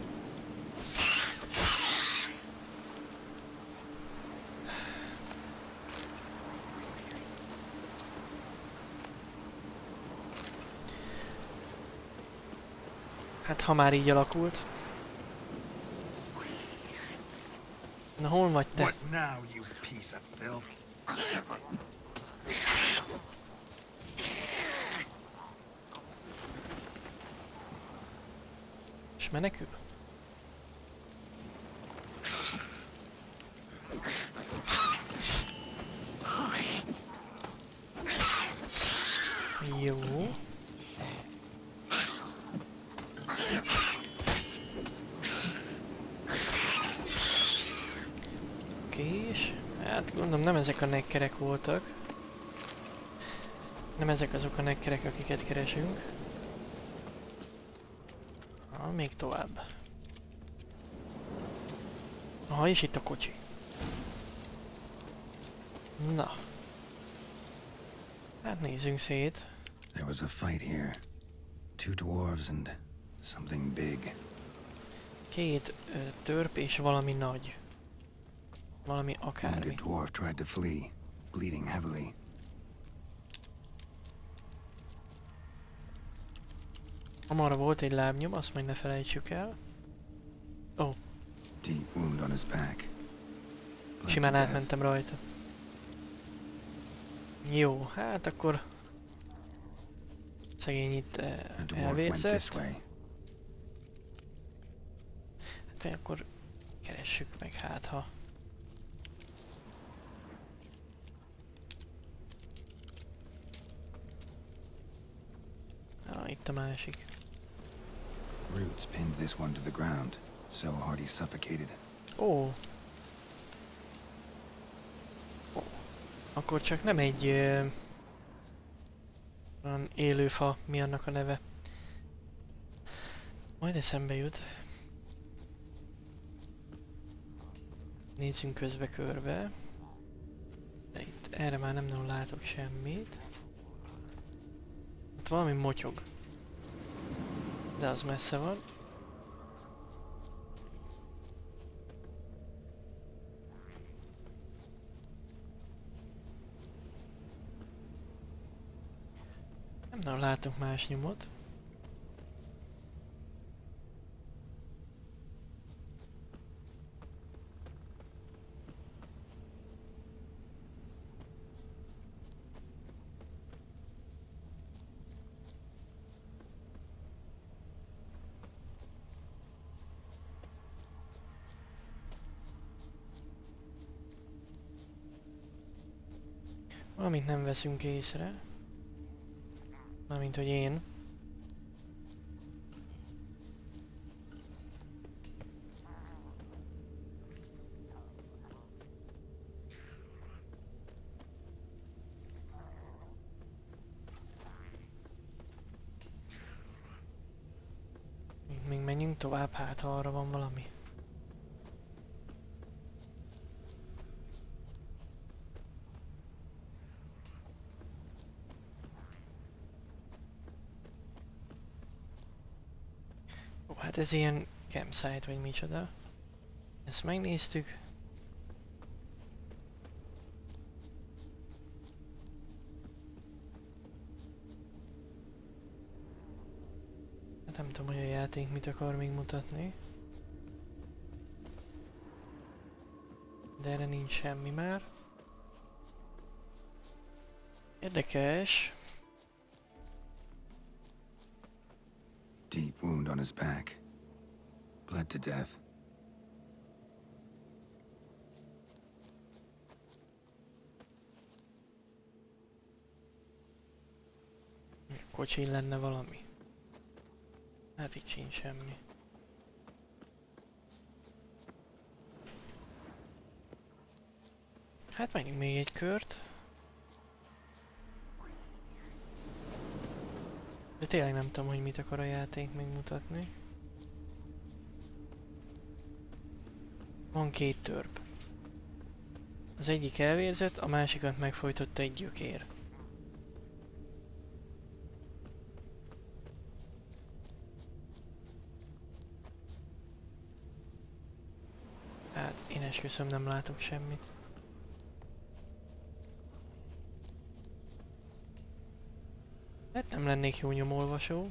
Hát ha már így alakult. Na hol vagy te? What now, you piece of filth? És menekül? Jó. És hát gondolom nem ezek a nekkerek voltak. Nem ezek azok a nekkerek, akiket keresünk. Na, még tovább. Aha, és itt a kocsi. Na. Hát nézzünk szét. There was a fight here. 2 dwarves and something big. Két törp és valami nagy. Valami akármi. Wounded dwarf tried to flee, bleeding heavily. Amarra volt egy lábnyom, azt majd ne felejtsük el. Ó. Deep wound on his back. Simán átmentem rajta. Jó, hát akkor... Szegény itt elvérzett. Hát akkor keressük meg, hát ha... Itt a másik. Roots pinned this one to the ground, so hard he suffocated. Ó. Akkor csak nem egy olyan élőfa, mi annak a neve. Majd eszembe jut. Nézzünk közbe körbe. De itt erre már nem látok semmit. Itt valami motyog. De az messze van. Nem látunk más nyomot. Valamint nem veszünk észre. Mármint, hogy én. Még menjünk tovább, hát ha arra van valami. Hát ez ilyen campsite vagy micsoda. Ezt megnéztük. Hát nem tudom, hogy a játék mit akar még mutatni. De erre nincs semmi már. Érdekes. Deep wound on his back. Bled to death. kocsin lenne valami. Hát itt sincs semmi. Hát menjünk még egy kört. De tényleg nem tudom, hogy mit akar a játék megmutatni. Van két törp. Az egyik elvérzett, a másikat megfojtotta egy gyökér. Hát én esküszöm, nem látok semmit. Hát nem lennék jó nyomolvasó.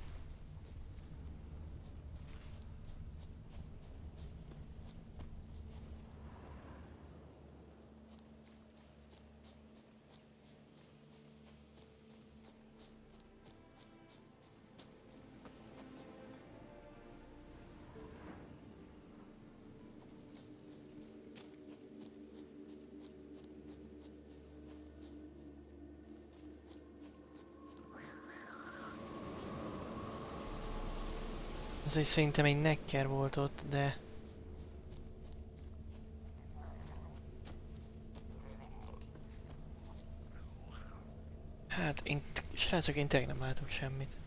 Azért szerintem egy nekker volt ott, de... Hát én... Srácok, én tényleg nem látok semmit.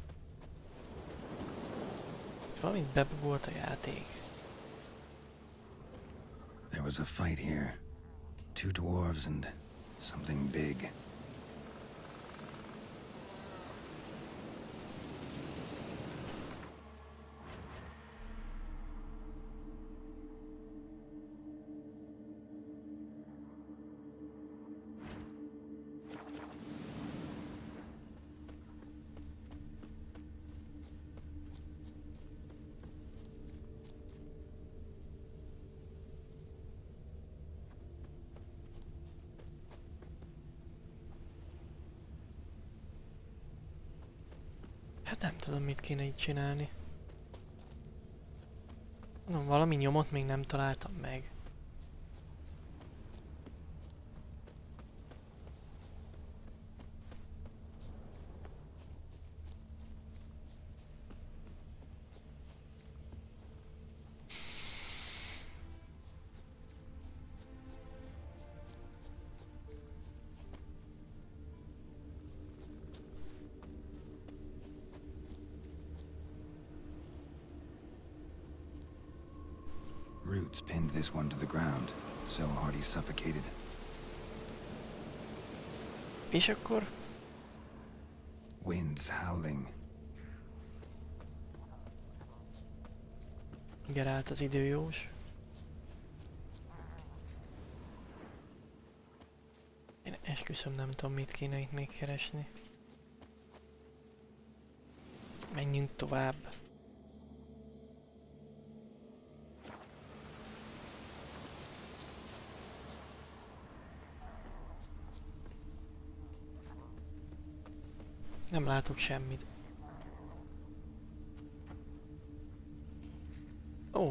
Valamint bebugolt a játék. There was a fight here. 2 dwarves and something big. Hát nem tudom, mit kéne itt csinálni. No, valami nyomot még nem találtam meg. Roots pinned this one to the ground, so Hardy suffocated. És akkor? Winds howling. Gerált az időjós. Én esküszöm, nem tudom, mit kéne itt még keresni. Menjünk tovább. Nem látok semmit. Ó.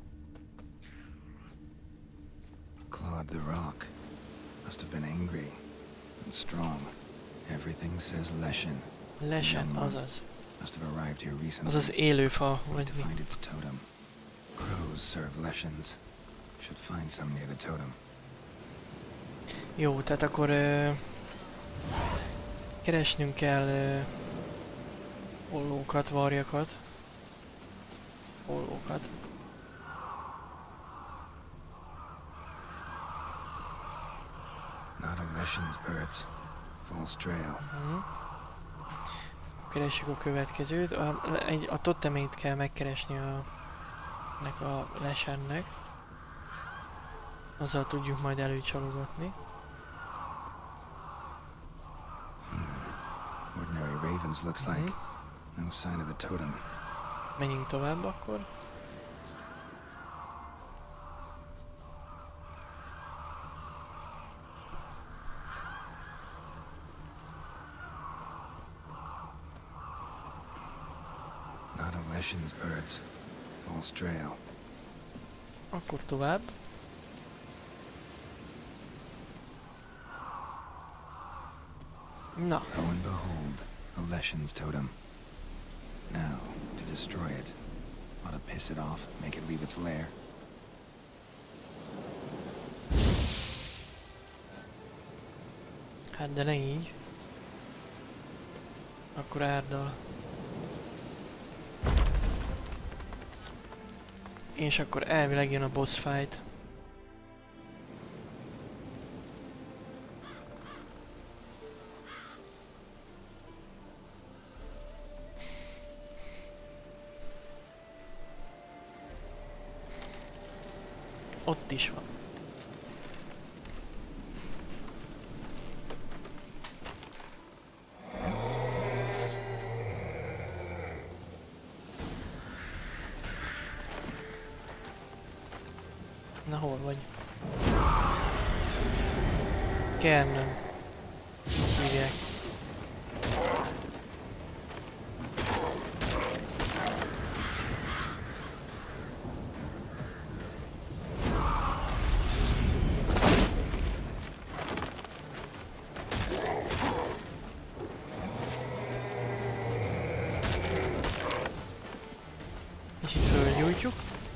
Clawed the rock. Must have been angry and strong. Everything says Leshen. Leshen, azaz. Must have arrived here recently. Azaz élőfa, vagy to find its totem. Crows serve Leshens. Should find some near the totem. Jó, tehát akkor keresnünk kell ollókat, varjakat. Ollókat. Not a Leshen's birds. False trail. Keressük a következőt. A totemét kell megkeresni a Leshennek. Azzal tudjuk majd előcsalogatni. Ordinary ravens looks like. No sign of the totem. Menjünk tovább akkor. Not a Leshen's birds. False trail. Akkor tovább. Na. Lo and behold, a Leshen's totem. destroy it. Want to piss it off, make it leave its lair. Hát de ne így. Akkor árdal. És akkor elvileg jön a boss fight. Ott is van. Na hol vagy? Kernem. Így hívják. És itt fölgyújtjuk.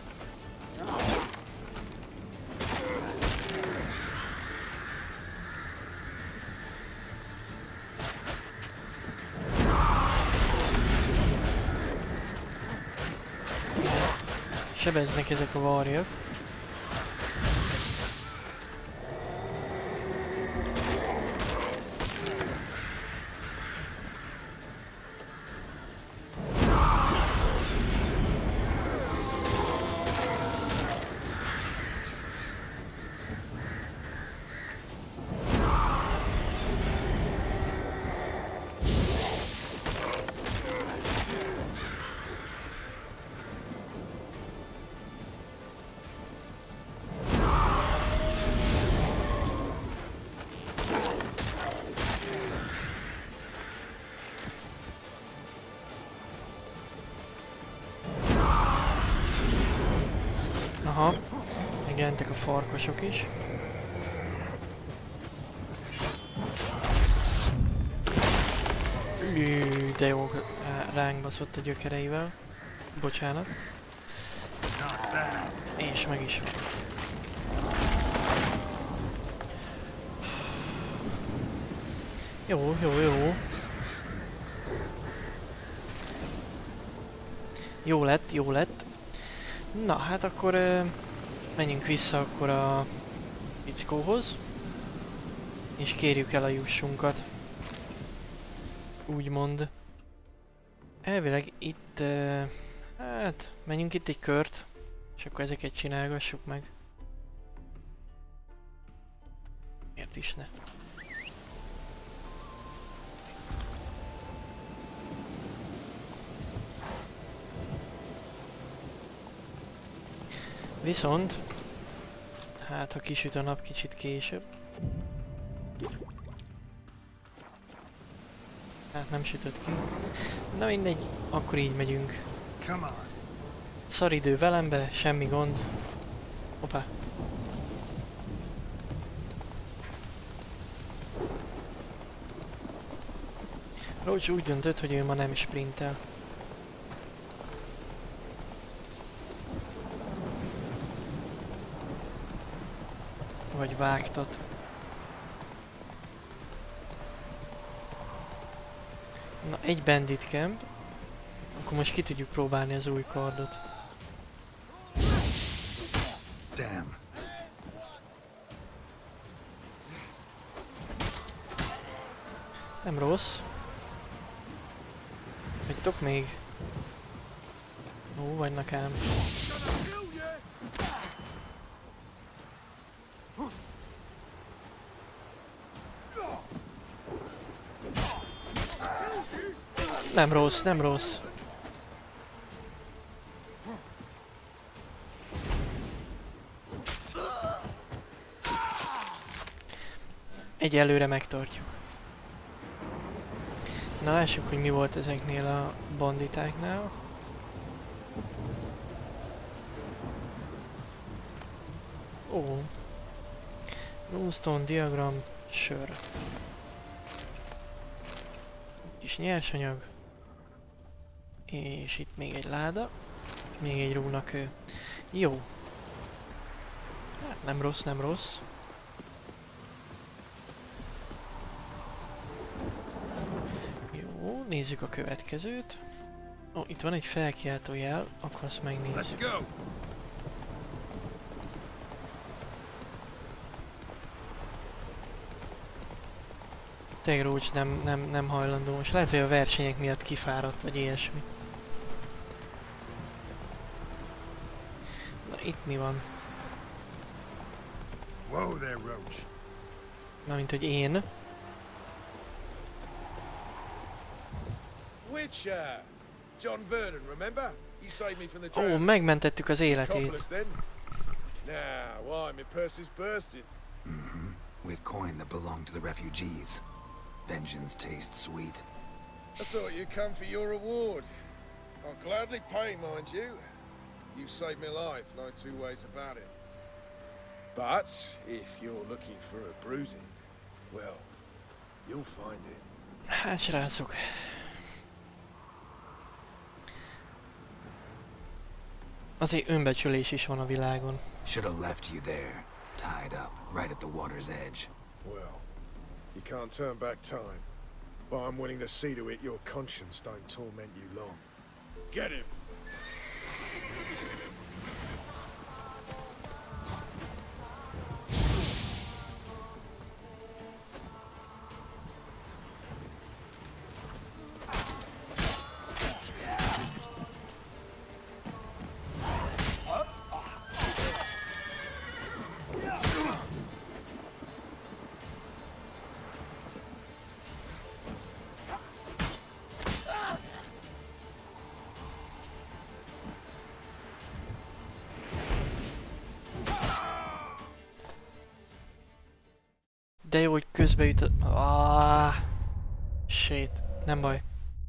Sebeznek ezek a varjak. Aha, megjelentek a farkasok is. De jó, ránk baszott a gyökereivel. Bocsánat. És meg is van. Jó, jó, jó. Jó lett, jó lett. Na, hát akkor menjünk vissza akkor a fickóhoz. És kérjük el a jussunkat. Úgymond. Elvileg itt... hát, menjünk itt egy kört. És akkor ezeket csinálgassuk meg. Miért is ne? Viszont, hát ha kisüt a nap kicsit később. Hát nem sütött ki. Na mindegy, akkor így megyünk. Szar idő velembe, semmi gond. Hoppá. Roach úgy döntött, hogy ő ma nem sprintel. Vagy vágtat. Na, egy bandit camp. Akkor most ki tudjuk próbálni az új kardot. Damn. Nem rossz. Hagytok még? Ó, vagynak ám. Nem rossz, nem rossz. Egyelőre megtartjuk. Na lássuk, hogy mi volt ezeknél a banditáknál. Ó. Runestone diagram, sör. Kis nyersanyag. És itt még egy láda. Még egy rúnakő. Jó. Hát nem rossz, nem rossz. Jó, nézzük a következőt. Ó, itt van egy felkiáltó jel, akkor azt megnézzük. Tegroach nem hajlandó. Most lehet, hogy a versenyek miatt kifáradt, vagy ilyesmi. Na itt mi van? Whoa there, Roach. Na, mint hogy én. Witcher! John Vernon, remember? You saved me from the Ó, megmentettük az életét. Now, why, my purse is bursting. With coin that belonged to the refugees. Vengeance tastes sweet. I thought you'd come for your reward. I'll gladly pay, mind you. You saved my life, no two ways about it. But if you're looking for a bruising, well, you'll find it. Hát, srácok. Azért önbecsülés is van a világon. Should have left you there, tied up, right at the water's edge. Well, you can't turn back time, but I'm willing to see to it your conscience don't torment you long. Get him! De jó, hogy közbeütött. Shit. Nem baj.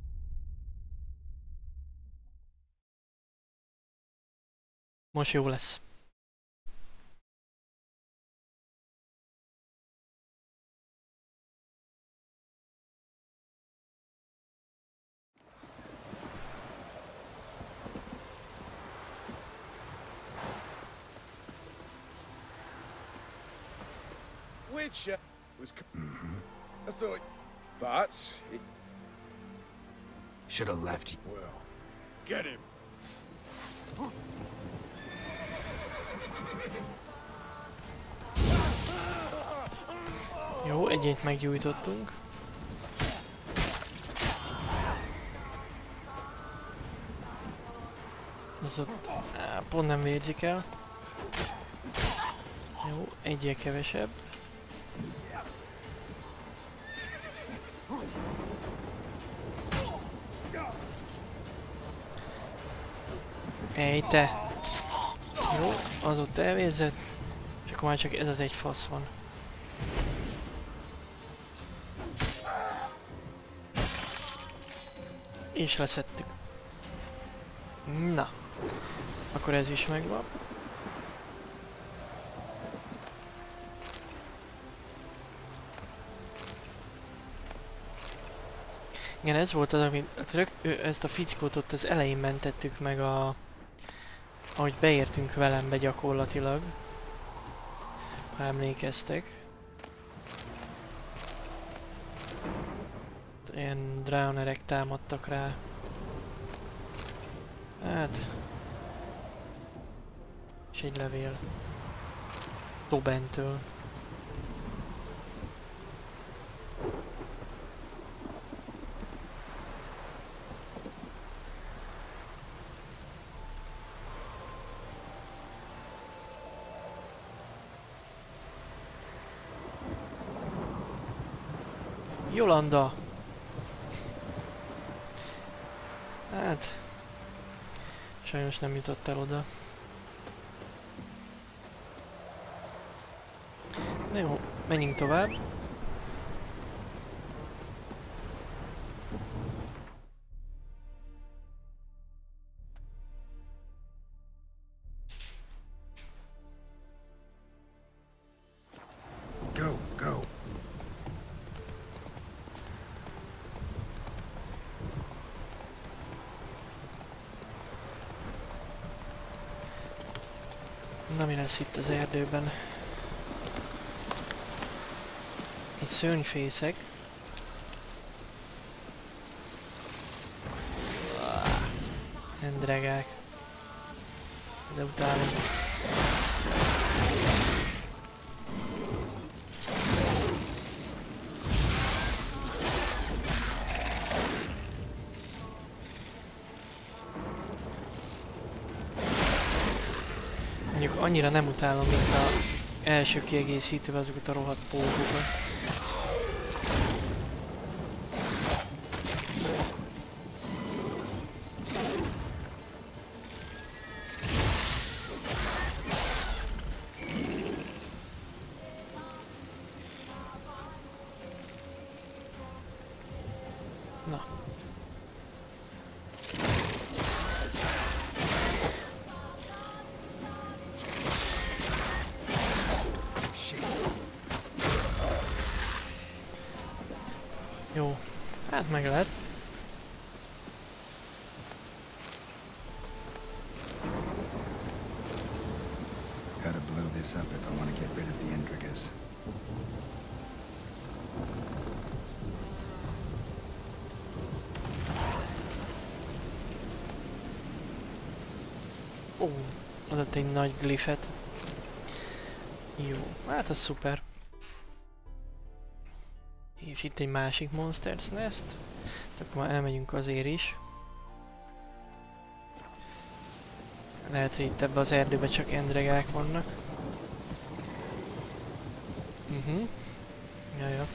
Most jó lesz. Witcher was. I thought, but it should have left you. Well, get him. Jó, egyet meggyújtottunk. Az ott pont nem vérzik el. Jó, egyel kevesebb. Ej, te! Jó, az ott elvérzett, és akkor már csak ez az egy fasz van. És leszettük. Na, akkor ez is megvan. Igen, ez volt az, amit ezt a fickót ott az elején mentettük meg ahogy beértünk Velembe gyakorlatilag. Ha emlékeztek. Ilyen drownerek támadtak rá. Hát... És egy levél. Tobentől. Jolanda! Hát... Sajnos nem jutott el oda. Na jó, menjünk tovább. Go, go. Na, mi lesz itt az erdőben? Egy szörnyfészek. Endregák. De utálom. Mondjuk annyira nem utálom, mint az első kiegészítőben azokat a rohadt pókokat. Na. Jó, hát meg lehet. Gotta blow this up if I want to get rid of the Endrigas. Ó, adott egy nagy glifet. Jó, hát az szuper. És itt egy másik Monster's Nest. Akkor már elmegyünk azért is. Lehet, hogy itt ebbe az erdőbe csak endregák vannak. Jaja.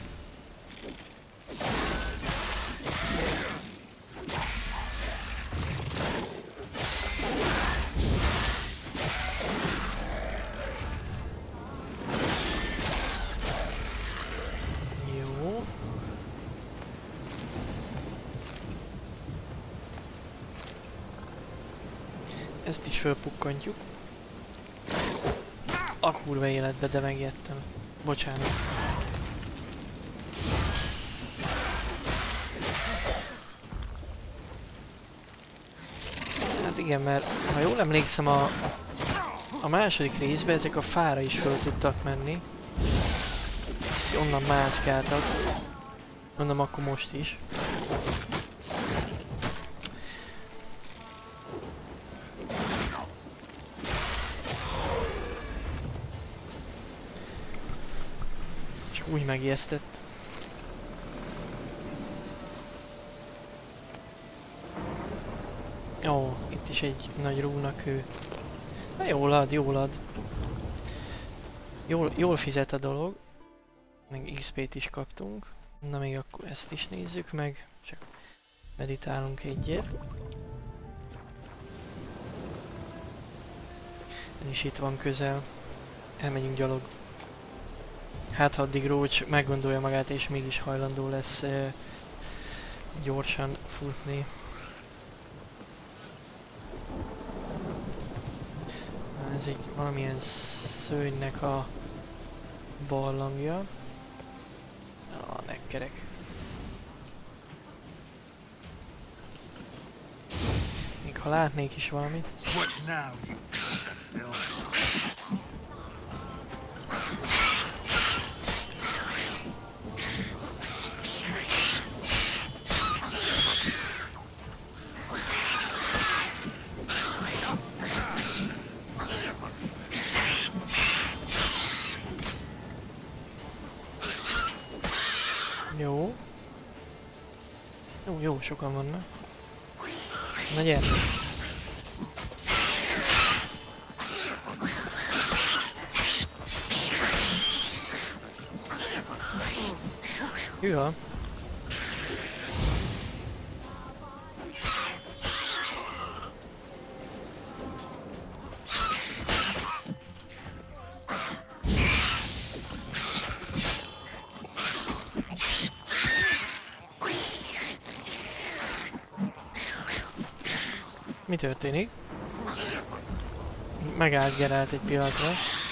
Jó. Ezt is fölpukkantjuk. A kurva életbe, de megijedtem. Bocsánat. Hát igen, mert ha jól emlékszem a második részben ezek a fára is föl tudtak menni. Onnan mászkáltak. Mondom, akkor most is. Csak úgy megijesztett. Ó, itt is egy nagy rúnakő. Na jól ad, jól ad. Jól fizet a dolog. Meg XP-t is kaptunk. Na még akkor ezt is nézzük meg. Csak meditálunk egyet. Ez is itt van közel. Elmegyünk gyalog. Hát ha addig Roach meggondolja magát és mégis hajlandó lesz gyorsan futni. Ez egy valamilyen szőnynek a barlangja. Nekkerek. Még ha látnék is valamit. Jó. Jó, sokan vannak. Na gyere! Hűha! Mi történik? Megállt Geralt egy pillanatra.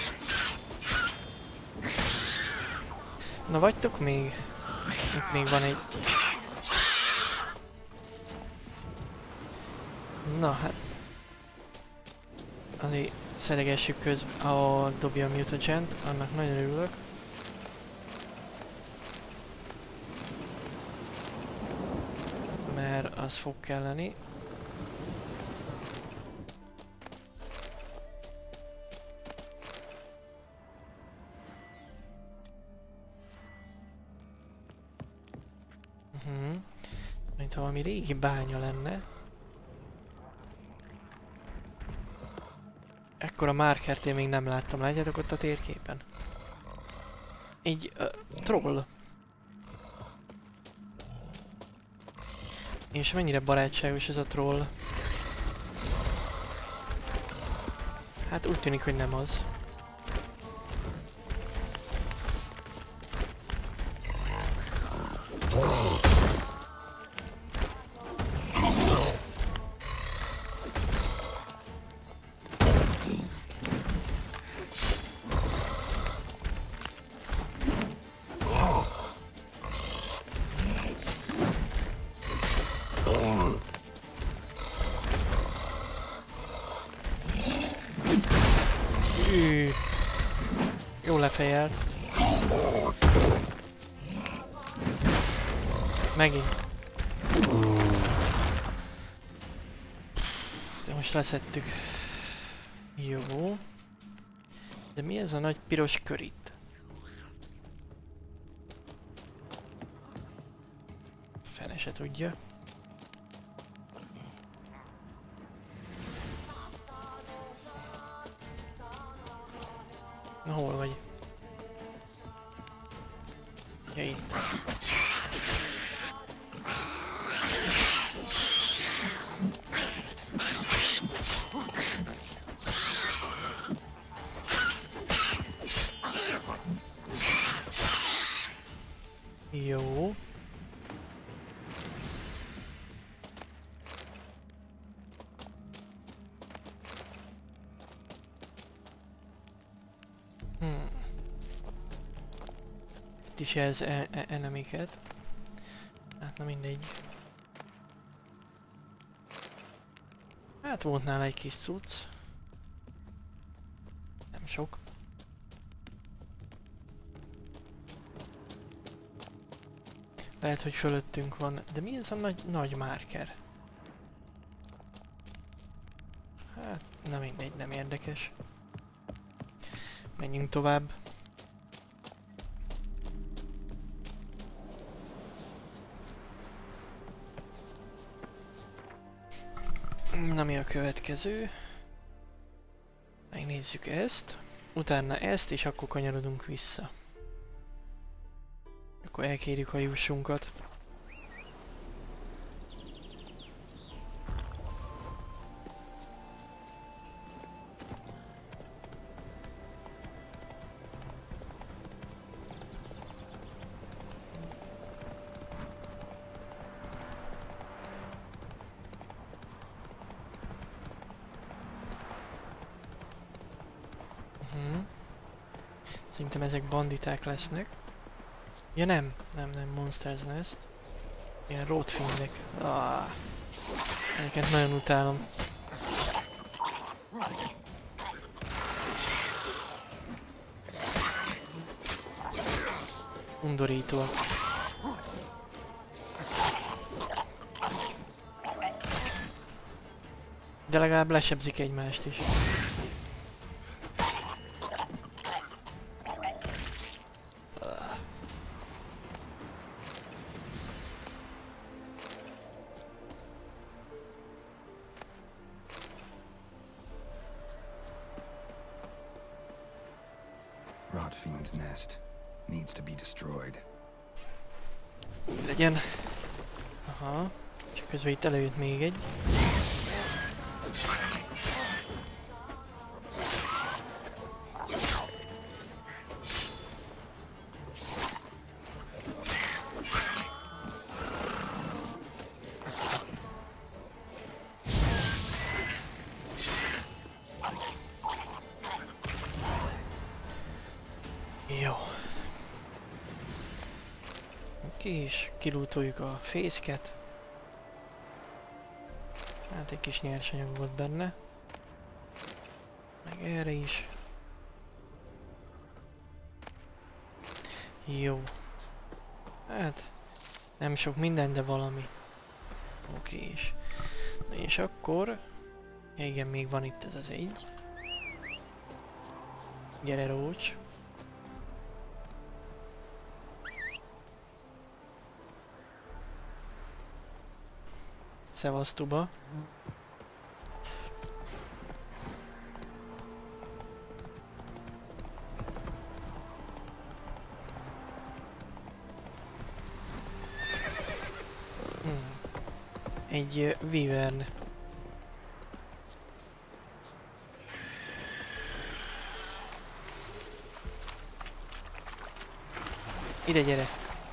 Na vagytok még? Itt még van egy... Na hát... Azért szedegessük közben, ahol dobja a mutagent, annak nagyon örülök. Mert az fog kelleni. Mint ha valami régi bánya lenne. Ekkora márkert én még nem láttam, látjátok ott a térképen? Így, troll. És mennyire barátságos ez a troll. Hát úgy tűnik, hogy nem az. Jó lefejelt. Megint. De most leszettük. Jó. De mi ez a nagy piros kör itt? Fene se tudja. Na, hol vagy? Ja, itt. Jó. Itt is jelz enemiket. Hát na mindegy. Hát volt nála egy kis cucc. Nem sok. Lehet, hogy fölöttünk van. De mi ez a nagy márker? Hát, na mindegy, nem érdekes. Menjünk tovább. Na, mi a következő? Megnézzük ezt. Utána ezt, és akkor kanyarodunk vissza. Akkor elkérjük a jussunkat. Szerintem ezek banditák lesznek. Ja nem, nem Monster's Nest. Ilyen Rotfiendek. Ezeket nagyon utálom. Undorítóak. De legalább lesebzik egymást is. Rotfiend's nest needs to be destroyed. Legyen. Aha. És közben itt előjött még egy. Jó. Oké, és kilútoljuk a fészket. Hát egy kis nyersanyag volt benne. Meg erre is. Jó. Hát nem sok minden, de valami. Okés. Na és akkor... Igen, még van itt ez az egy. Gyere, Rócs. Szevasz, Tuba. Egy Wyvern. Ide gyere!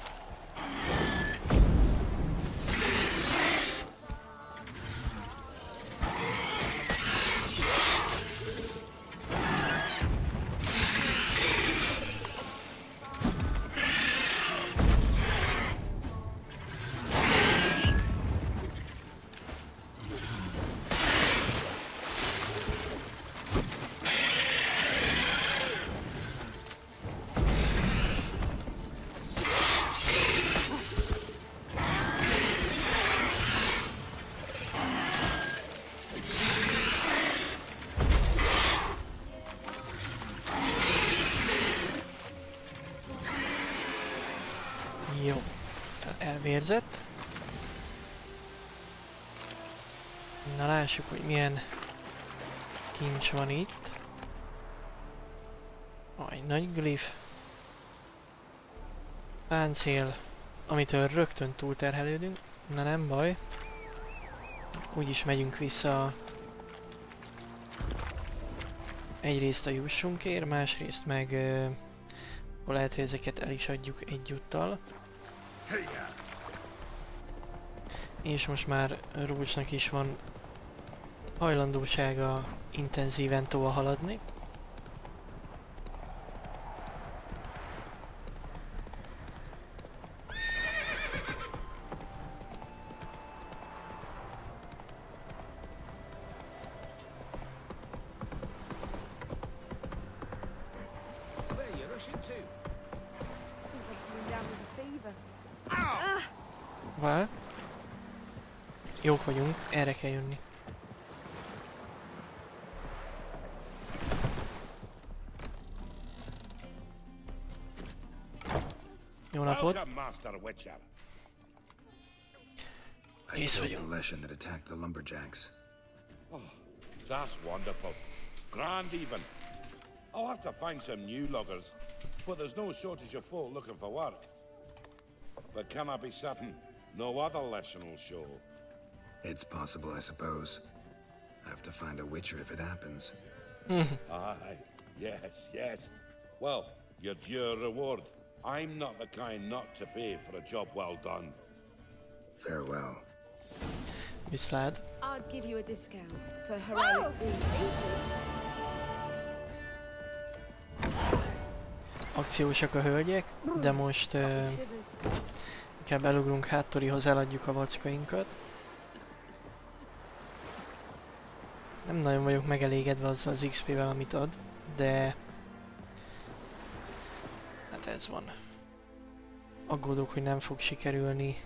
Jó, elvérzett. Na lássuk, hogy milyen kincs van itt. Egy nagy glif. Páncél, amitől rögtön túlterhelődünk. Na nem baj. Úgyis megyünk vissza. Egyrészt a jussunkért, másrészt meg lehet, hogy ezeket el is adjuk egyúttal. És most már Rócsnak is van hajlandósága intenzíven tovább haladni. Vár. Jók vagyunk, erre kell jönni. Jó napot! Kész vagyunk. That attacked the lumberjacks. Oh, that's wonderful. Grand even. I'll have to find some new loggers, but there's no shortage of folk looking for work. But can I be certain no other lesson will show? It's possible, I suppose. I have to find a witcher if it happens. Aye, yes, yes. Well, your due reward. I'm not the kind not to pay for a job well done. Farewell. Viszlát. I'd give you a discount for heroic deeds. Akciósak a hölgyek, de most inkább elugrunk Hattorihoz, eladjuk a vackainkat. Nem nagyon vagyok megelégedve azzal az XP-vel, amit ad, de hát ez van. Aggódok, hogy nem fog sikerülni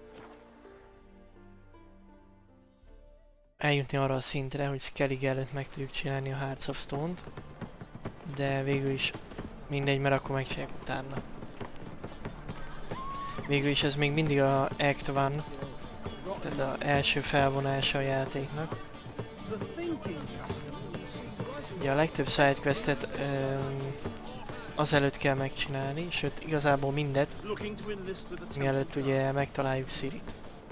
eljutni arra a szintre, hogy Skellige előtt meg tudjuk csinálni a Hearts of Stone-t, de végül is mindegy, mert akkor megcsináljuk utána. Végül is ez még mindig a Act 1, tehát az első felvonása a játéknak. Ugye a legtöbb sidequestet azelőtt kell megcsinálni, sőt igazából mindet, mielőtt ugye megtaláljuk Cirit.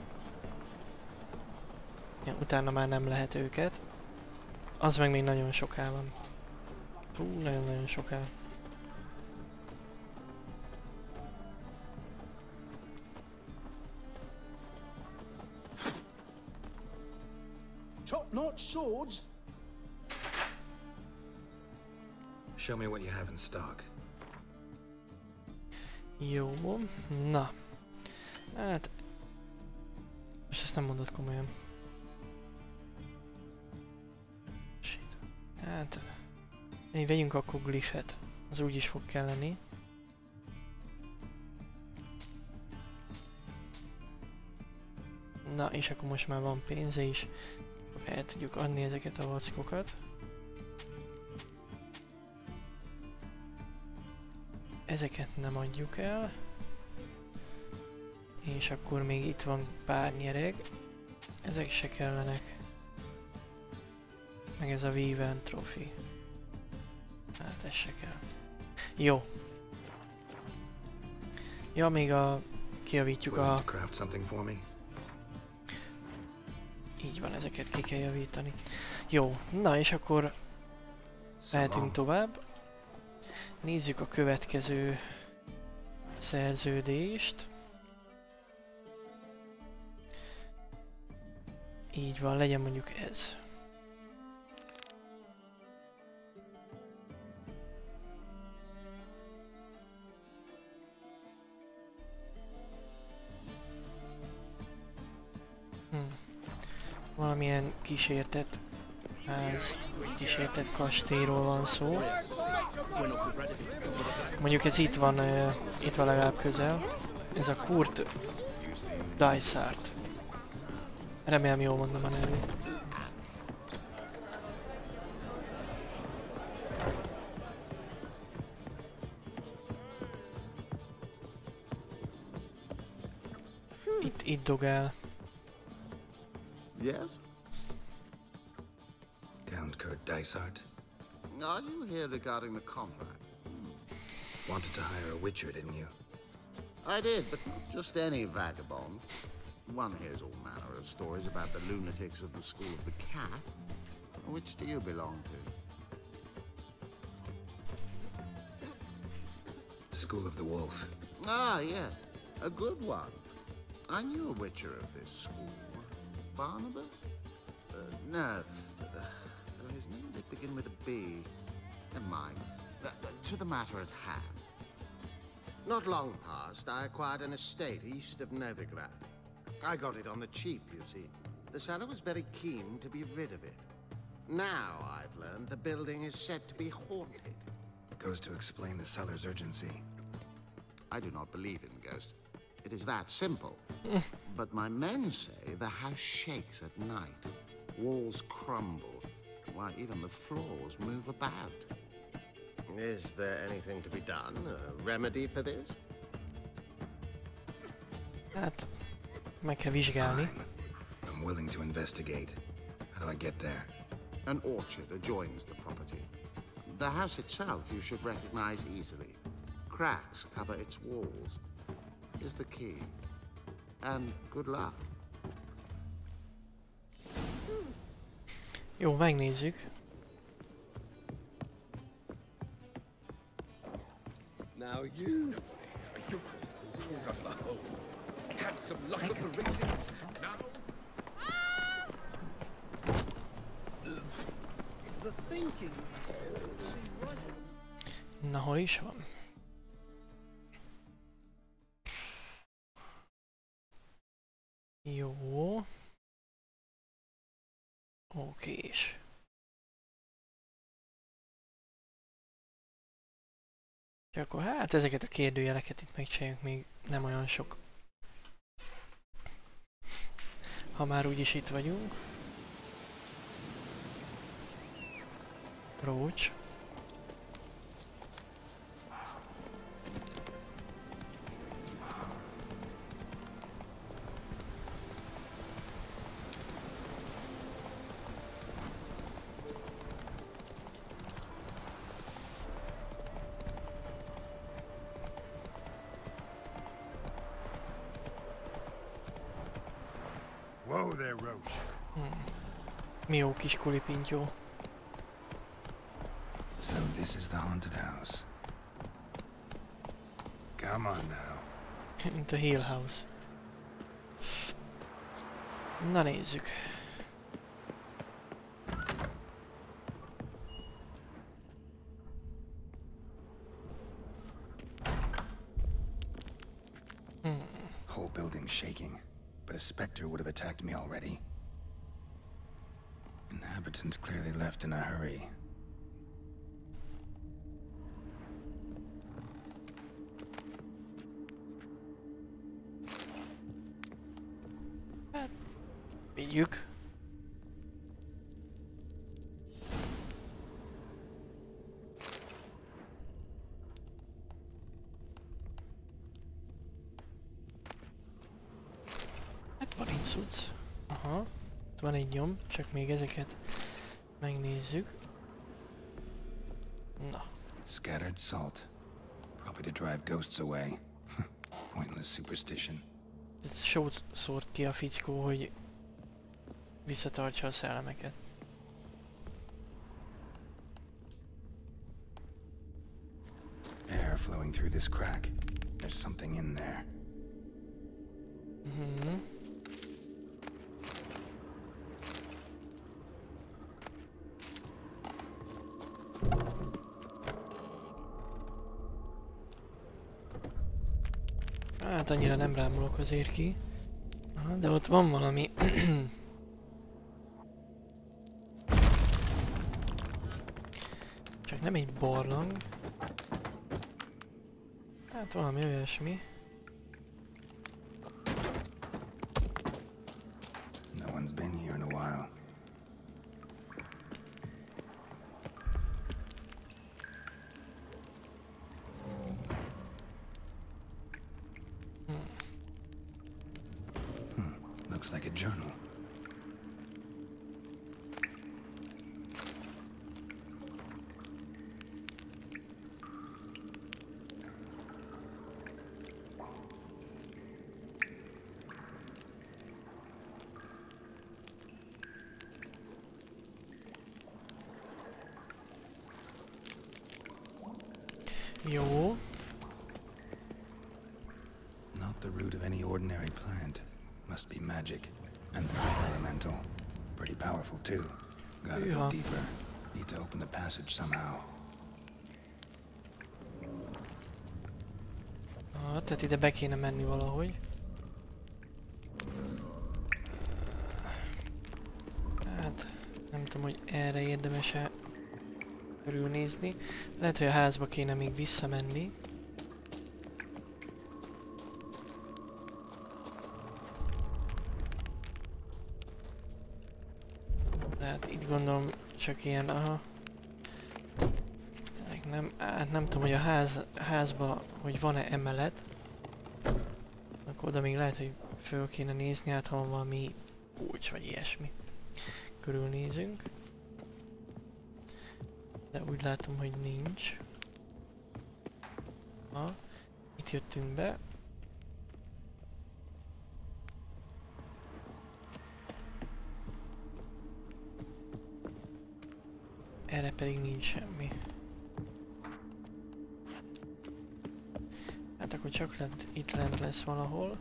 Ja, utána már nem lehet őket. Az meg még nagyon soká van. Nagyon-nagyon soká. Top-notch swords. Show me what you have in stock. Jó, na. Hát... Most ezt nem mondod komolyan. Shit. Hát... Vegyünk akkor glifet. Az úgy is fog kelleni. Na, és akkor most már van pénze is. El tudjuk adni ezeket a vackokat. Ezeket nem adjuk el. És akkor még itt van pár nyereg. Ezek se kellenek. Meg ez a Weaven Trophy. Hát ez se kell. Jó. Ja, még kijavítjuk a... Így van, ezeket ki kell javítani. Jó, na és akkor mehetünk tovább. Nézzük a következő szerződést. Így van, legyen mondjuk ez. Valamilyen kísértett ház, kísértett kastélyról van szó. Mondjuk ez itt van legalább közel. Ez a Kurt Dysart. Remélem jól mondom a nevét. Itt dogál. Yes? Count Kurt Dysart. Are you here regarding the contract? Wanted to hire a witcher, didn't you? I did, but not just any vagabond. One hears all manner of stories about the lunatics of the School of the Cat. Which do you belong to? School of the Wolf. Ah, yeah. A good one. I knew a witcher of this school. Barnabas? No. Though his name did begin with a B. Never mind. To the matter at hand. Not long past, I acquired an estate east of Novigrad. I got it on the cheap, you see. The seller was very keen to be rid of it. Now, I've learned the building is said to be haunted. Goes to explain the seller's urgency. I do not believe in ghosts. It is that simple. But my men say the house shakes at night. Walls crumble. Why, even the floors move about. Is there anything to be done? A remedy for this? Hát, meg kell vizsgálni. I'm willing to investigate. How do I get there? An orchard adjoins the property. The house itself you should recognize easily. Cracks cover its walls. Is the key. And good luck. Jó, megnézzük. Now you crawled up the hole. Had some luck at the races. Now The thinking see right. Na, hol is van? Jó. Okés. És akkor hát ezeket a kérdőjeleket itt megcsináljuk, még nem olyan sok. Ha már úgyis itt vagyunk. Roach. Whoa there, Roach. Mi jó kis kulipintyó. So this is the haunted house. Come on now. Mint a Hill House. Na nézzük. Whole building shaking, but a specter would have attacked me already. Inhabitant clearly left in a hurry. Tegyük. Hát van itt cucc. Aha. Itt van egy nyom, csak még ezeket megnézzük. Na. Scattered salt. Probably to drive ghosts away. Pointless superstition. Ez sót szórt ki a fickó, hogy visszatartsa a szellemeket. Air flowing through this crack. There's something in there. Mhm. Hát annyira nem rámolok azért ki. Aha, de ott van valami. Csak nem egy barlang. Hát valami olyasmi. No one's been here in a while. Looks like a journal. Jó. Not the root of any ordinary plant. Must be magic. And very elemental. Pretty powerful too. Gotta go deeper. Need to open the passage somehow. Ah, tehát ide be kéne menni valahogy. Hát, nem tudom, hogy erre érdemes-e körülnézni. Lehet, hogy a házba kéne még visszamenni. Tehát itt gondolom csak ilyen, aha. Nem, hát nem tudom, hogy a házba, hogy van-e emelet. Akkor oda még lehet, hogy föl kéne nézni, hát ha van valami kulcs vagy ilyesmi. Körülnézünk. De úgy látom, hogy nincs. Ha, itt jöttünk be. Erre pedig nincs semmi. Hát akkor csak itt lent lesz valahol.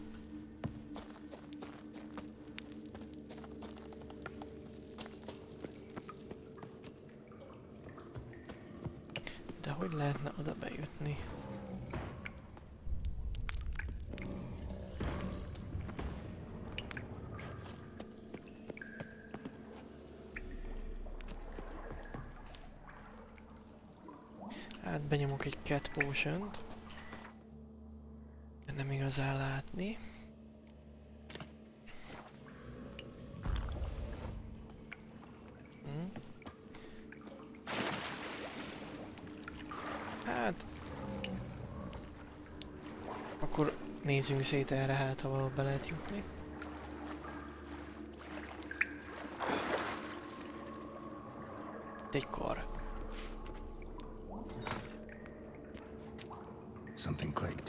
De hogy lehetne oda bejutni? Hát benyomok egy cat potion-t. Nem igazán látni. Hát... Akkor nézzünk szét erre, hát ha valahol be lehet jutni. Egy kar. Something clicked.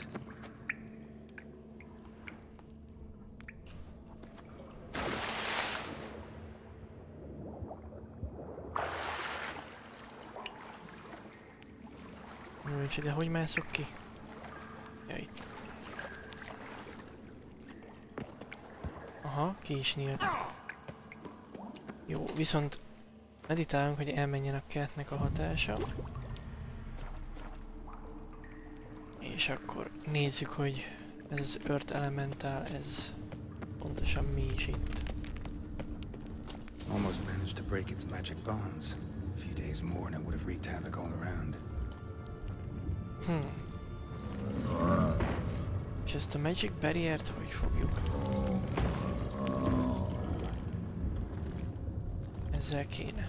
Nincs ide, hogy mászok ki? Ja, itt. Aha, ki is nyílt. Jó, viszont meditálunk, hogy elmenjen a kertnek a hatása. És akkor nézzük, hogy ez az Earth Elemental, ez pontosan mi is itt. Almost managed to break its magic bonds. A few days more and it would have wreaked havoc all around. És ezt a Magic Barrier-t hogy fogjuk? Ezzel kéne.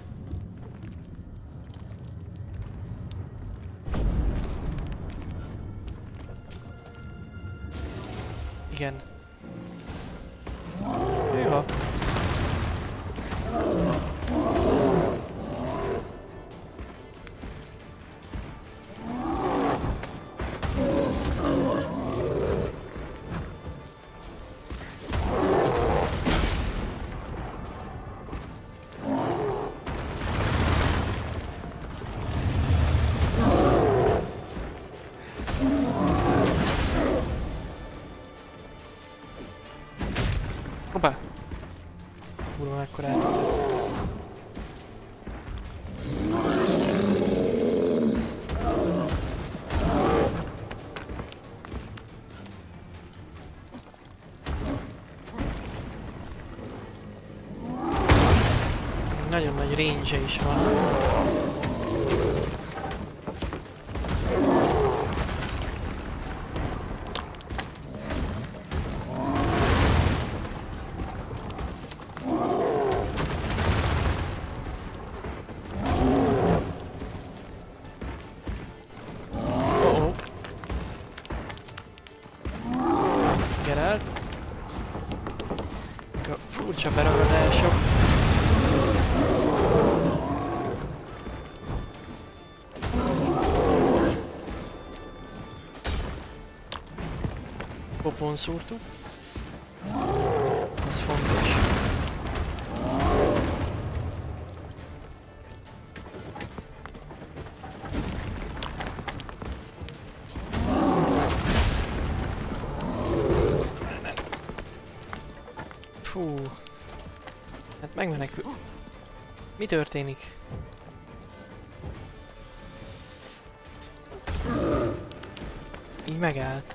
Igen. Jó. Hoppá! Kurva mekkora eltetett. Nagyon nagy range-e is van. Furcsa beragadások. Popon szúrtuk. Ez fontos. Fú. Hát megmenekül. Mi történik? Így megállt.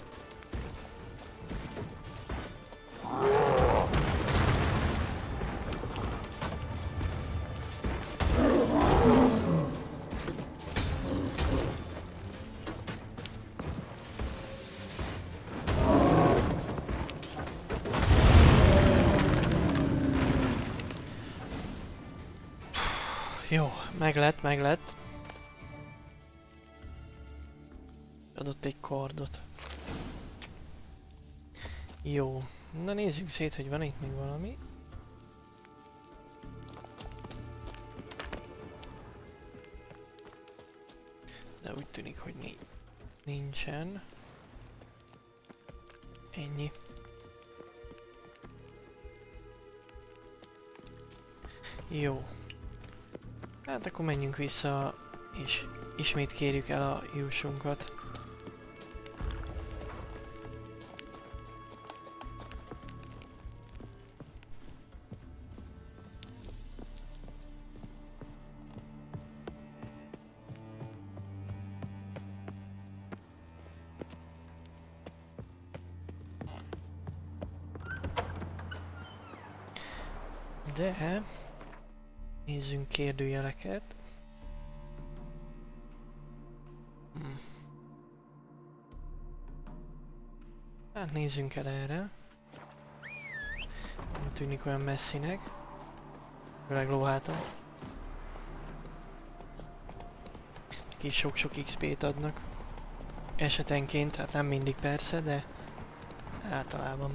Jó, meglett. Adott egy kardot. Jó, na nézzük szét, hogy van itt még valami. De úgy tűnik, hogy nincsen. Ennyi. Jó. Hát akkor menjünk vissza, és ismét kérjük el a jussunkat. De nézzünk kérdőjeleket. Hát nézzünk el erre. Nem tűnik olyan messzinek. Főleg lóháton. Kis sok-sok XP-t adnak. Esetenként, hát nem mindig persze, de általában.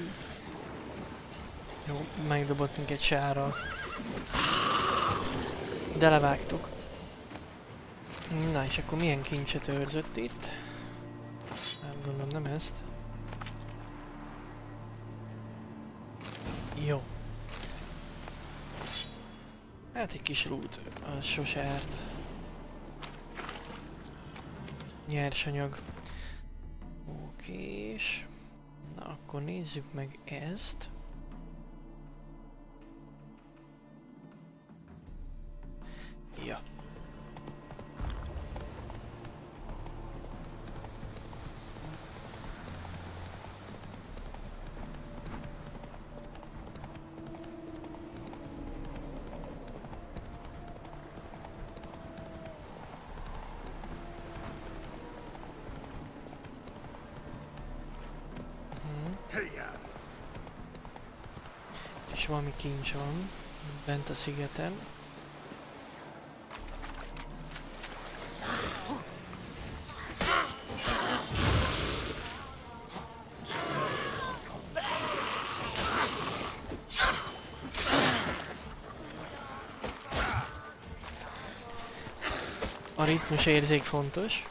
Jó, megdobott minket sárral. De levágtuk. Na és akkor milyen kincset őrzött itt? Nem gondolom, nem ezt. Jó. Hát egy kis loot, az sose árt. Nyersanyag. Okés. Na akkor nézzük meg ezt. Ja. És valami kincs van bent a szigeten. A ritmus érzék fontos.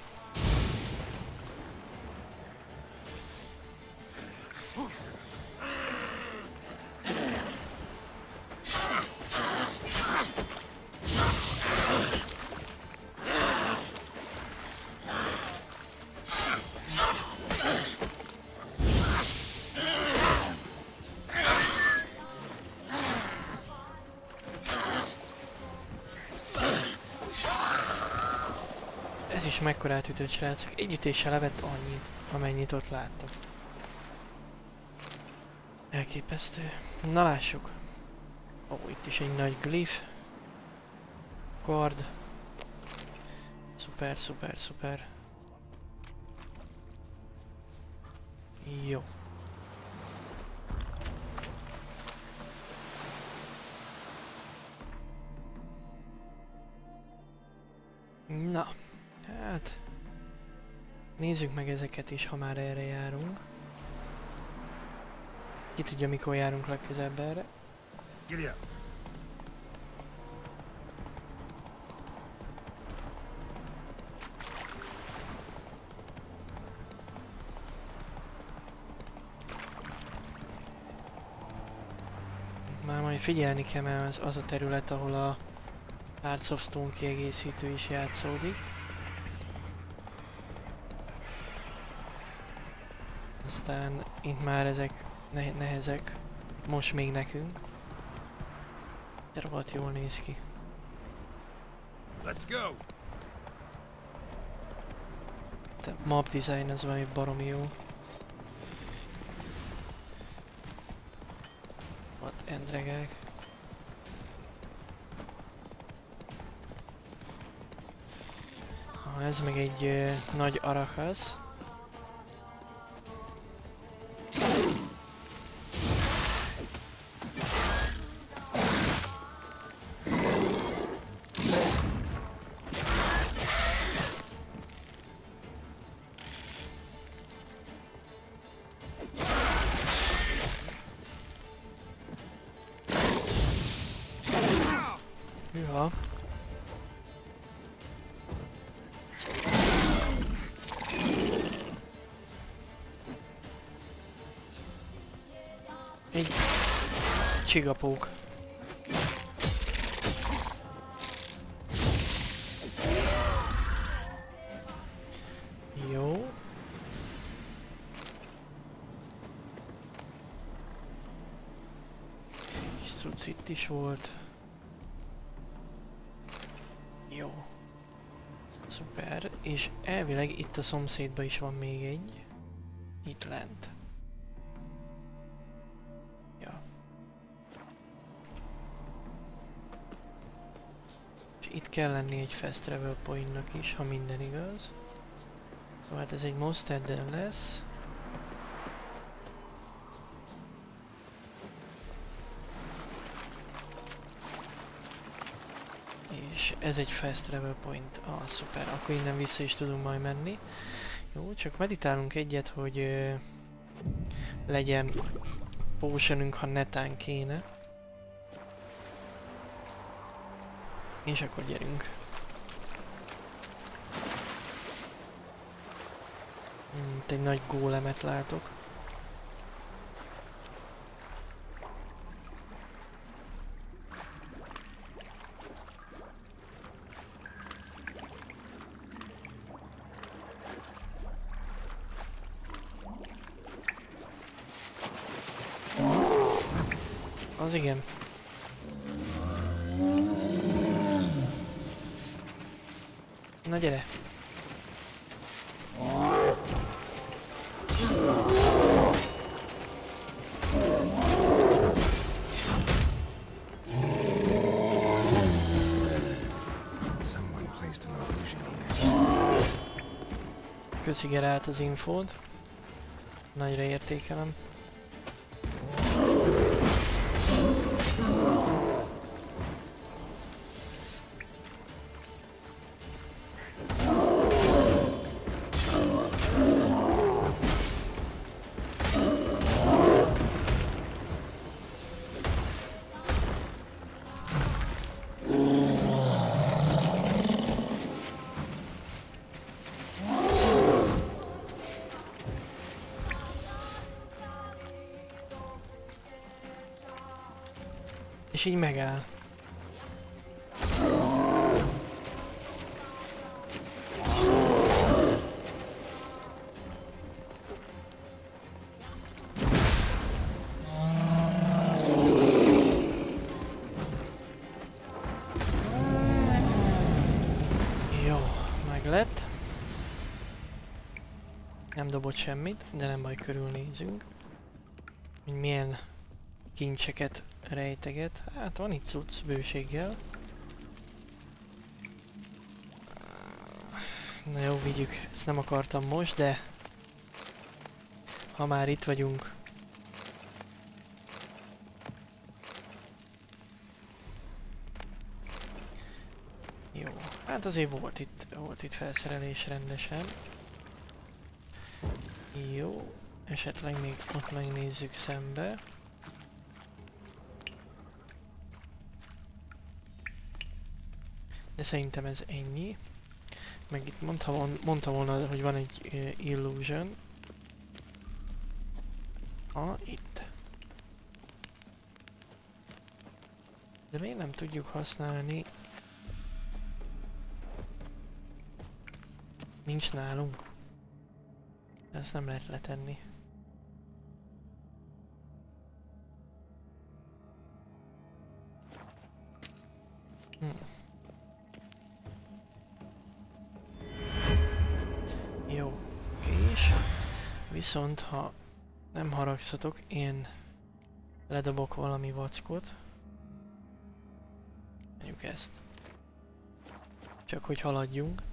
Ez is mekkorát ütött, srácok. Egy ütéssel levett annyit, amennyit ott láttam. Elképesztő. Na lássuk. Ó, itt is egy nagy glif. Kard. Szuper, szuper, szuper. Jó. Na. Hát... Nézzük meg ezeket is, ha már erre járunk. Ki tudja, mikor járunk legközelebb erre. Már majd figyelni kell, mert az a terület, ahol a Hearts of Stone kiegészítő is játszódik. Aztán itt már ezek nehezek. Most még nekünk. De rohadt jól néz ki. Let's go. A map design az valami baromi jó. What endregák. Ez meg egy nagy arakasz. Ja. Egy csigapók. Jó. Kis cucc itt is volt. Jó. Szuper. És elvileg itt a szomszédban is van még egy. Itt lent. Ja. És itt kell lenni egy fast travel pointnak is, ha minden igaz. Hát ez egy Mostedden lesz. És ez egy fast travel point. Ah, szuper. Akkor innen vissza is tudunk majd menni. Jó, csak meditálunk egyet, hogy legyen potionünk, ha netán kéne. És akkor gyerünk. Itt egy nagy gólemet látok. Az igen. Na gyere! Köszi Gerált az infót. Nagyra értékelem. És így megáll. Jó, meg lett. Nem dobott semmit, de nem baj, körülnézünk. Hogy milyen kincseket rejteget. Hát van itt cucc bőséggel. Na jó, vigyük. Ezt nem akartam most, de ha már itt vagyunk. Jó. Hát azért volt itt felszerelés rendesen. Jó. Esetleg még ott megnézzük szembe. De szerintem ez ennyi. Meg itt mondta volna, hogy van egy illusion. Itt. De miért nem tudjuk használni? Nincs nálunk. Ezt nem lehet letenni. Jó, és viszont ha nem haragszatok, én ledobok valami vackot. Mondjuk ezt. Csak hogy haladjunk.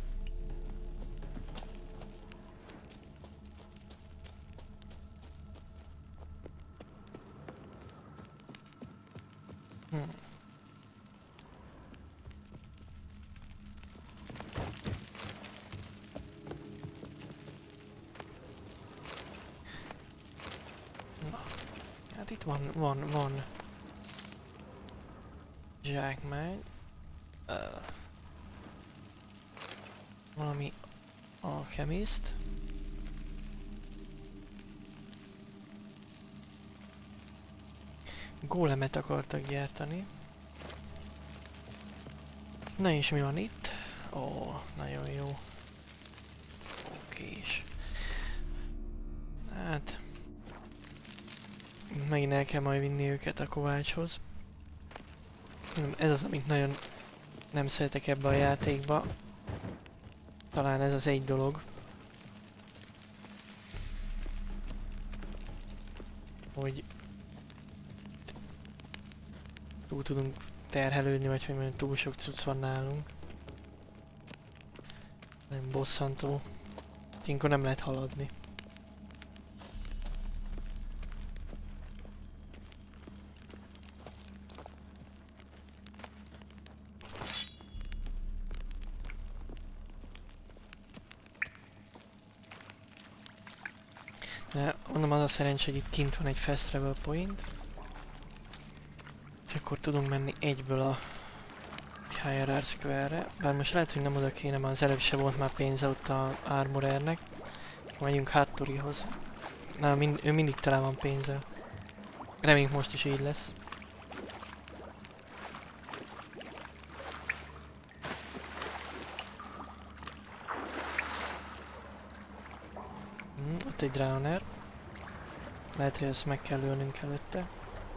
Hát itt van zsákmány. Valami alchemist. Gólemet akartak gyártani. Na és mi van itt? Ó, nagyon jó. Okés. Hát... megint el kell majd vinni őket a kovácshoz. Ez az, amit nagyon nem szeretek ebbe a játékba. Talán ez az egy dolog. Hogy túl tudunk terhelődni, vagy hogy mondjam, túl sok cucc van nálunk. Nem bosszantó. Ilyenkor nem lehet haladni. De mondom, az a szerencs, hogy itt kint van egy fast travel point. És akkor tudunk menni egyből a HRR Square-re. Bár most lehet, hogy nem oda kéne, mert az előbb se volt már pénze ott a Armorernek. Megyünk Hattorihoz. Na, ő mindig tele van pénzzel. Reméljük most is így lesz. Ott egy Drowner. Lehet, hogy ezt meg kell ölnünk előtte.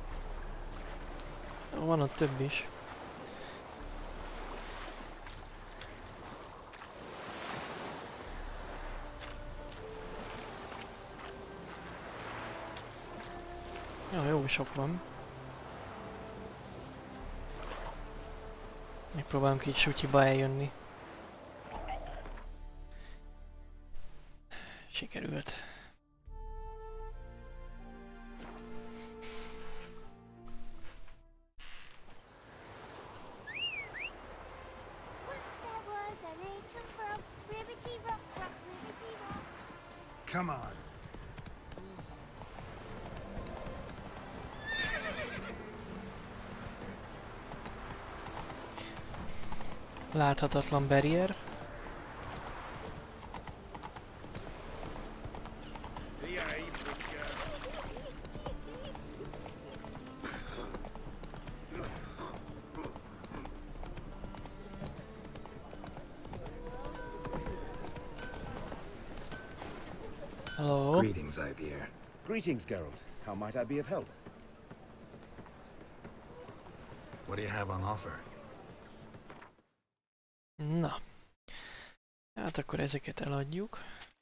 Van ott több is. Ja, jó sok van. Megpróbálunk így sutyiba eljönni. Sikerült. Come on. Láthatatlan barrier. Hello. Greetings, Ibeer. Greetings, Geralt. How might I be of help? What do you have on offer? Na. Hát akkor ezeket eladjuk.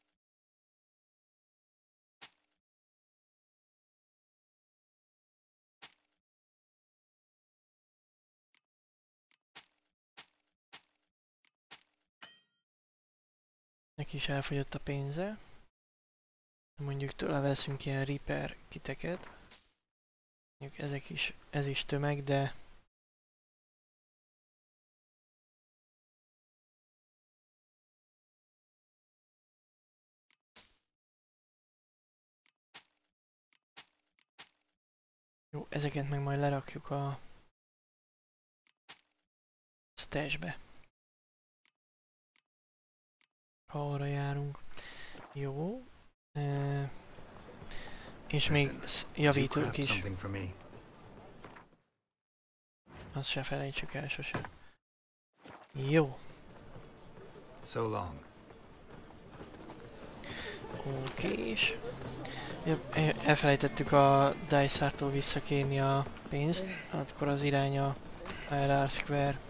Neki is elfogyott a pénze. Mondjuk tőle veszünk ilyen repair kiteket. Mondjuk ezek is, ez is tömeg, de jó, ezeket meg majd lerakjuk a stashbe, ha arra járunk. Jó. És még javítunk is. Azt se felejtsük el sose. Jó. So long. Okés. Elfelejtettük a Dysartól visszakérni a pénzt, akkor az irány a HRR Square.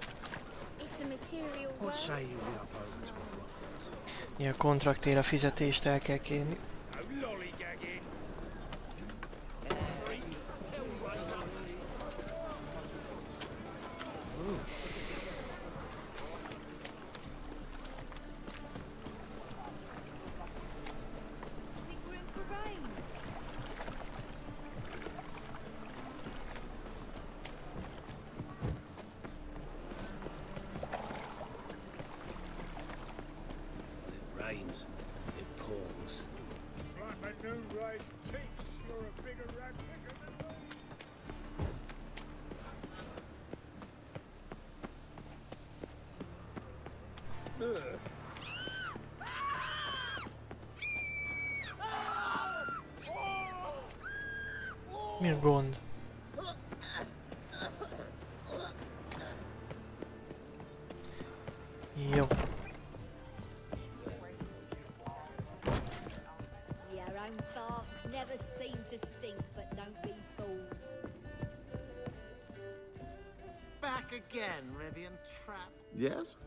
Ja, a kontraktért a fizetést el kell kérni. Mi a gond? Jó. Your own farts never seem to stink, but don't be fooled. Back again, Rivian Trap. Yes?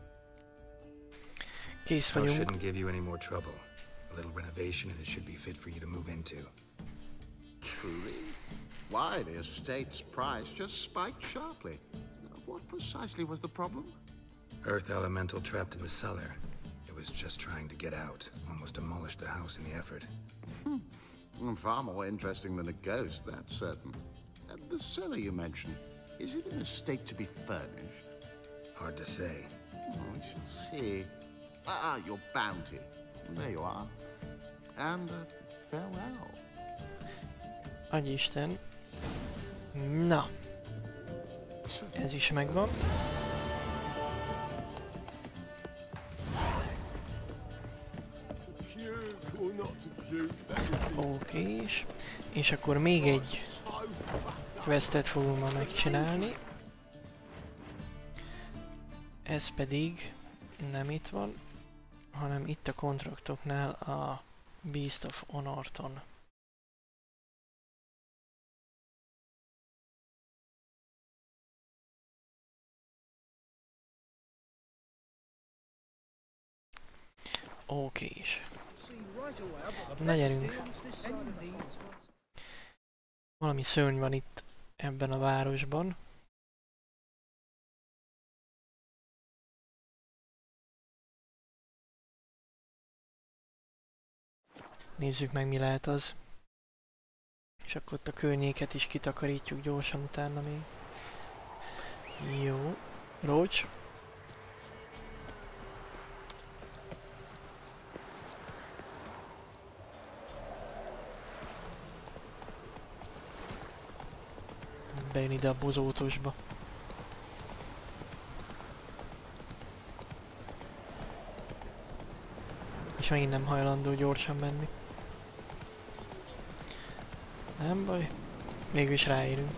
Kész House vagyunk. shouldn't give you any more trouble. A little renovation and it should be fit for you to move into. Truly? Why, the estate's price just spiked sharply. What precisely was the problem? Earth elemental trapped in the cellar. It was just trying to get out. Almost demolished the house in the effort. Far more interesting than a ghost, that's certain. The cellar you mentioned, is it in a state to be furnished? Hard to say. We shall see. Your bounty. There you are. And farewell. Agyisten. Na. Ez is megvan. Oké, és akkor még egy questet fogunk ma megcsinálni. Ez pedig nem itt van, hanem itt a kontraktoknál a Beast of Honorton. Okés. Na gyerünk. Valami szörny van itt ebben a városban. Nézzük meg, mi lehet az. És akkor ott a környéket is kitakarítjuk gyorsan utána még. Jó. Roach. Bejön ide a bozótosba. És megint nem hajlandó gyorsan menni. Nem baj. Mégis ráérünk.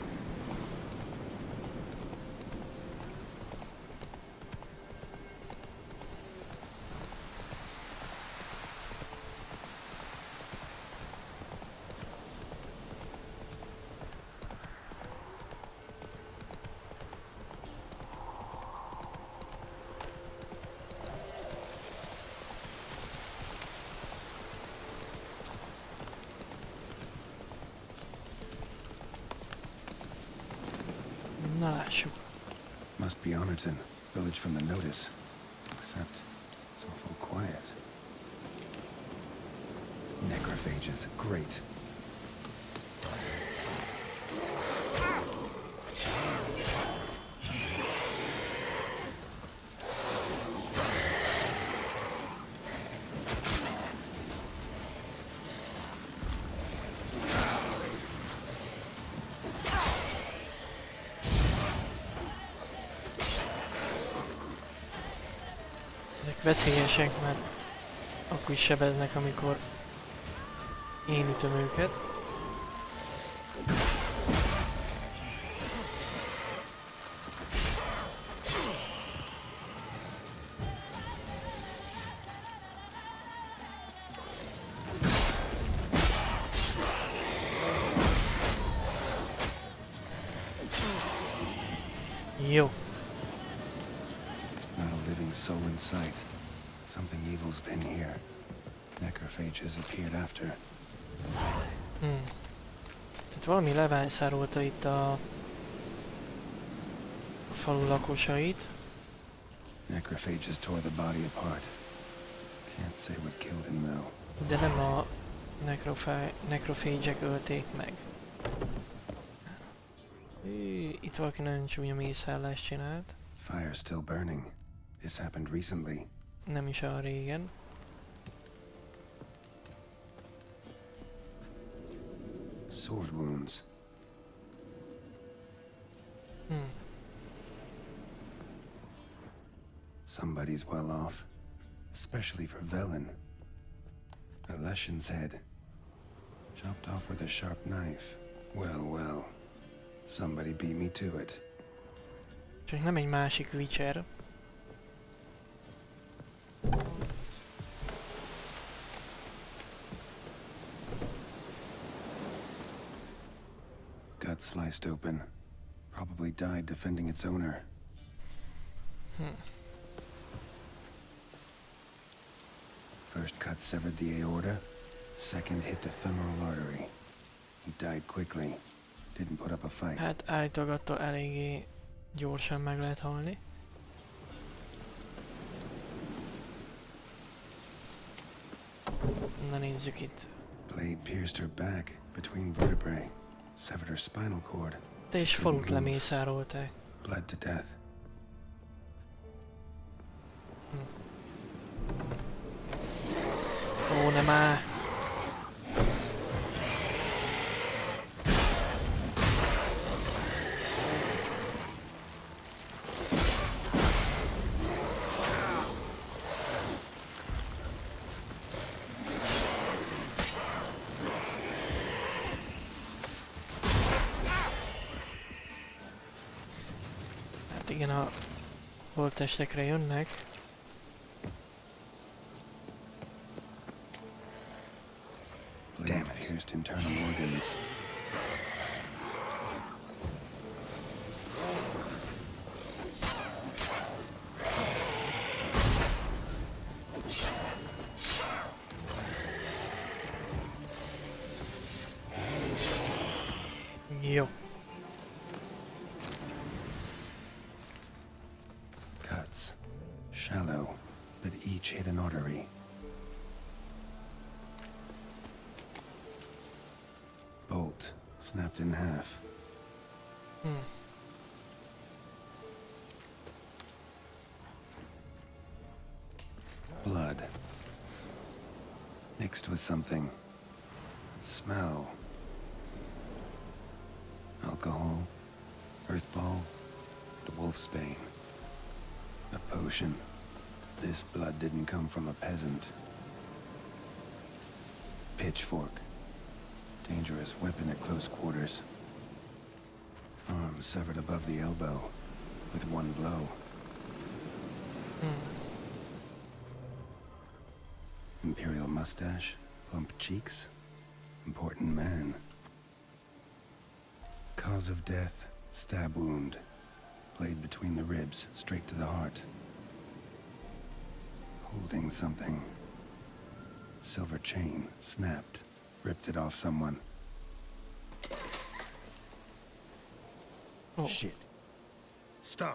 Na lássuk. Must be Honorton, village from the notice. Except it's awful quiet. Necrophages, great. Veszélyesek, mert akkor is sebeznek, amikor én ütöm őket. Jó. Not a living soul in sight. Something evil's been here. Necrophages appeared after. Tehát valami leválszárolta itt a falu lakosait. Necrophages tore the body apart. Can't say what killed him though. De nem a necrophagek ölték meg. Itt valaki nagyon csúnya mészállást csinált. Fire still burning. This happened recently. Nem is olyan régen. Sword wounds. Somebody's well off. Especially for Velen. A Leshen's head. Chopped off with a sharp knife. Well, well. Somebody beat me to it. Csak nem egy másik Witcher. Gut sliced open. Probably died defending its owner. First cut severed the aorta. Second hit the femoral artery. He died quickly. Didn't put up a fight. Hát állítólag attól eléggé gyorsan meg lehet halni. Na nézzük itt. Blade pierced her back between vertebrae. Severed her spinal cord. Te is falut lemészárolták. Bled to death. Ó, nem áll. igen, a holttestekre jönnek. Damn it. Pierced internal organs. Jó. Cuts. Shallow, but each hit an artery. Bolt, snapped in half. Blood. Mixed with something. Smell. Alcohol. Earthball. The wolfsbane. A potion. This blood didn't come from a peasant. Pitchfork. Dangerous weapon at close quarters. Arm severed above the elbow with one blow. Imperial mustache, plump cheeks. Important man. Cause of death, stab wound. Blade between the ribs, straight to the heart. Holding something. Silver chain, snapped. Ripped it off someone. Oh. Shit. Stop.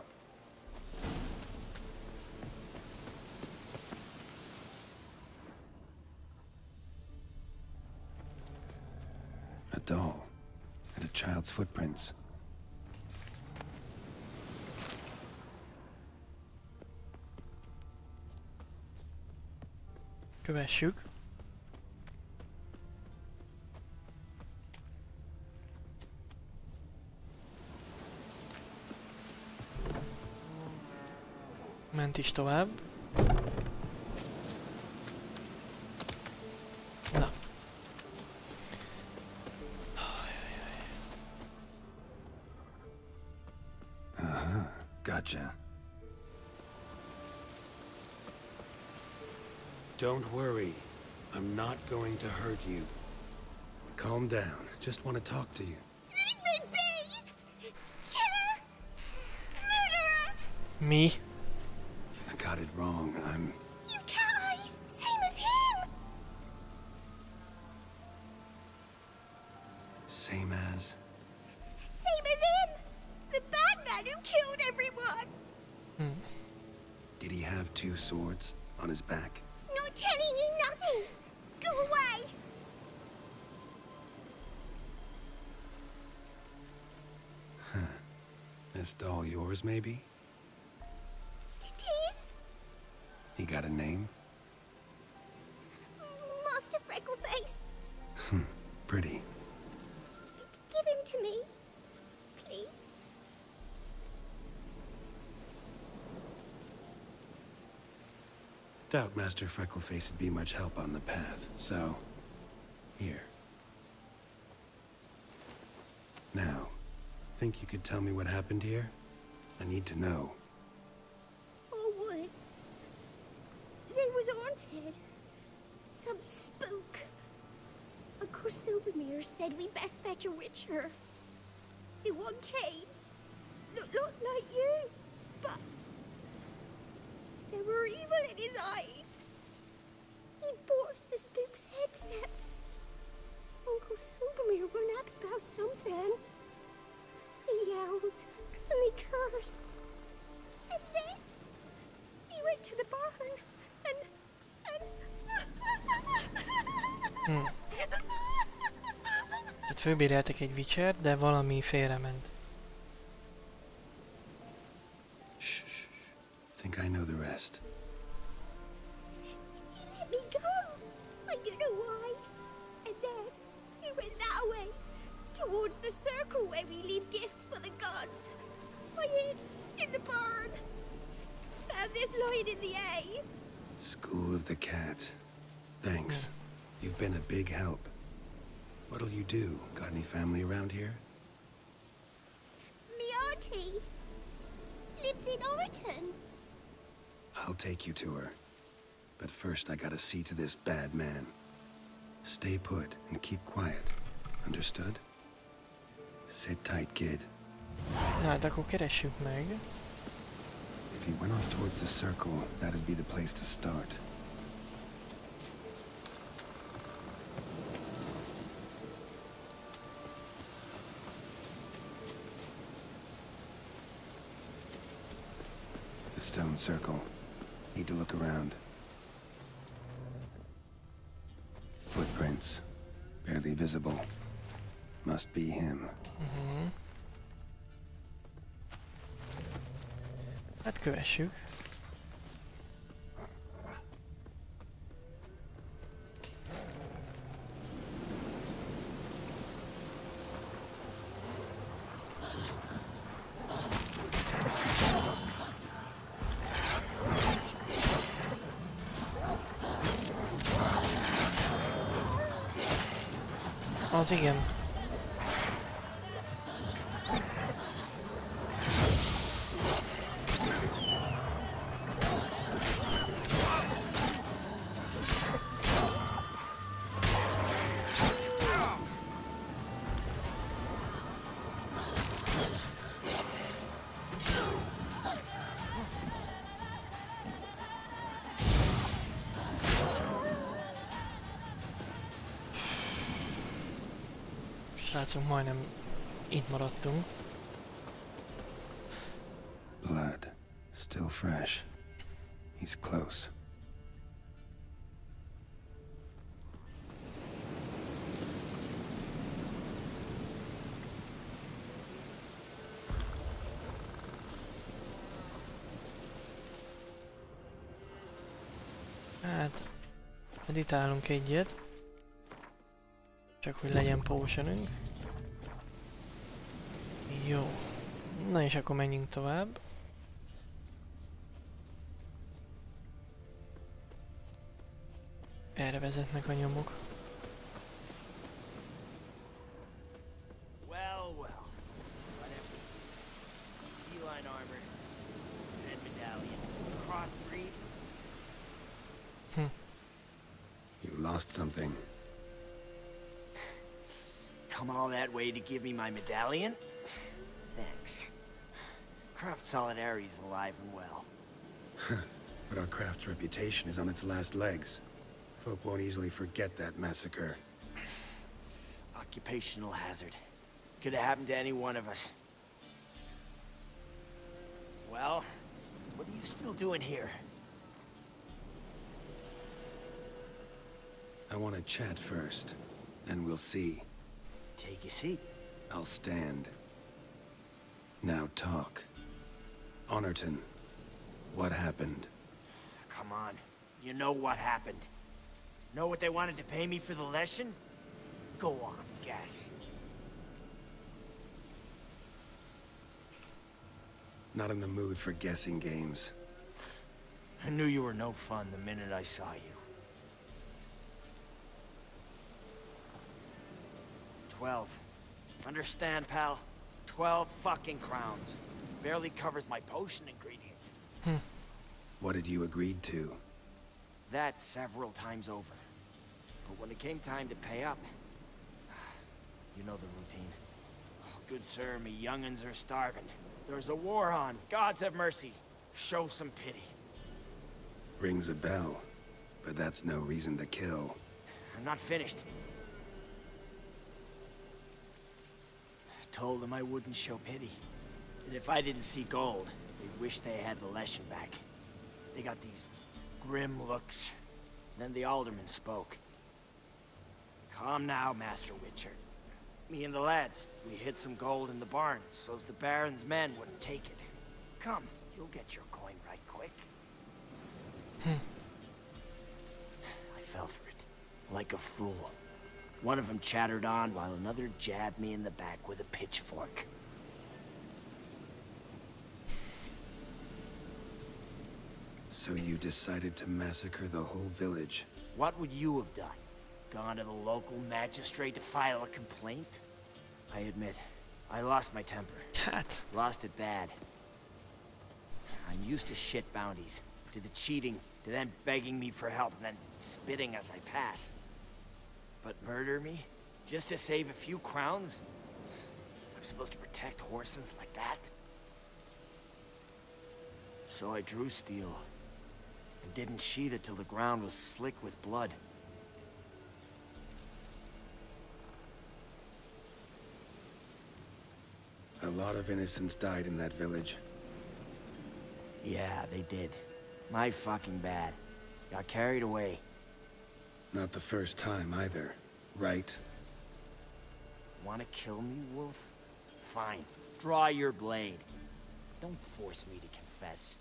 A doll. And a child's footprints. Kövessük. Ment is tovább. Na. Aha, gotcha. Don't worry. I'm not going to hurt you. Calm down. Just want to talk to you. Leave me be! Killer! Murderer! Mi? I got it wrong. I'm... You've cat eyes! Same as him! Same as... Same as him! The bad man who killed everyone! Did he have two swords on his back? Not telling you nothing! Go away! This doll yours, maybe? It is? He got a name? Master Freckleface! Pretty. Give him to me. Please. Doubt Master Freckleface would be much help on the path, so... Here. Now, think you could tell me what happened here? I need to know. All woods. They was haunted. Some spook. Uncle Silvermere said we best fetch a witcher. So one came. Looks like you, but there were evil in his eyes. He bought the spook's headset. Uncle Silvermere weren't happy about something. He yelled and he cursed. And then he went to the barn and Tehát főbéreltek egy Witchert, de valami félrement. Shh. Think I know the rest. He let me go. I don't know why. And then he went that way, towards the circle where we leave gifts for the gods. I hid in the barn. Found this lying in the hay. School of the Cat. Thanks. You've been a big help. What'll you do? Got any family around here? Me auntie. Live St. Arton. I'll take you to her. But first I gotta see to this bad man. Stay put and keep quiet. Understood? Sit tight, kid. Hát akkor keressük meg. If you went off towards the circle, that'd be the place to start. The stone circle. Need to look around. Footprints. Barely visible. Must be him. Hát kövessük. Az igen. Srácok, majdnem itt maradtunk. Blood. Still fresh. He's close. Hát, meditálunk egyet. Csak hogy legyen potionünk. Jó. Na és akkor menjünk tovább. Erre vezetnek a nyomok. Well, well. Whatever. Feline armor. Head medallion. Crossbreed. You lost something. Come all that way to give me my medallion? Thanks. Craft Solidarity's alive and well. But our craft's reputation is on its last legs. Folk won't easily forget that massacre. Occupational hazard. Could have happened to any one of us. Well, what are you still doing here? I want to chat first. Then we'll see. Take a seat. I'll stand. Now talk. Honorton, what happened? Come on. You know what happened. Know what they wanted to pay me for the lesson? Go on, guess. Not in the mood for guessing games. I knew you were no fun the minute I saw you. 12. Understand, pal? 12 fucking crowns. Barely covers my potion ingredients. What had you agreed to? That several times over. But when it came time to pay up, you know the routine. Oh, good sir, me young'uns are starving. There's a war on. Gods have mercy. Show some pity. Rings a bell, but that's no reason to kill. I'm not finished. I told them I wouldn't show pity. And if I didn't see gold, they'd wish they had the lesson back. They got these grim looks. Then the alderman spoke. Calm now, Master Witcher. Me and the lads, we hid some gold in the barn, so's the Baron's men wouldn't take it. Come, you'll get your coin right quick. I fell for it, like a fool. One of them chattered on while another jabbed me in the back with a pitchfork. So you decided to massacre the whole village? What would you have done? Gone to the local magistrate to file a complaint? I admit, I lost my temper. Lost it bad. I'm used to shit bounties, to the cheating, to them begging me for help and then spitting as I pass. But murder me? Just to save a few crowns? I'm supposed to protect Horsens like that? So I drew steel, and didn't sheathe it till the ground was slick with blood. A lot of innocents died in that village. Yeah, they did. My fucking bad. Got carried away. Not the first time either, right? Wanna kill me, Wolf? Fine. Draw your blade. Don't force me to confess.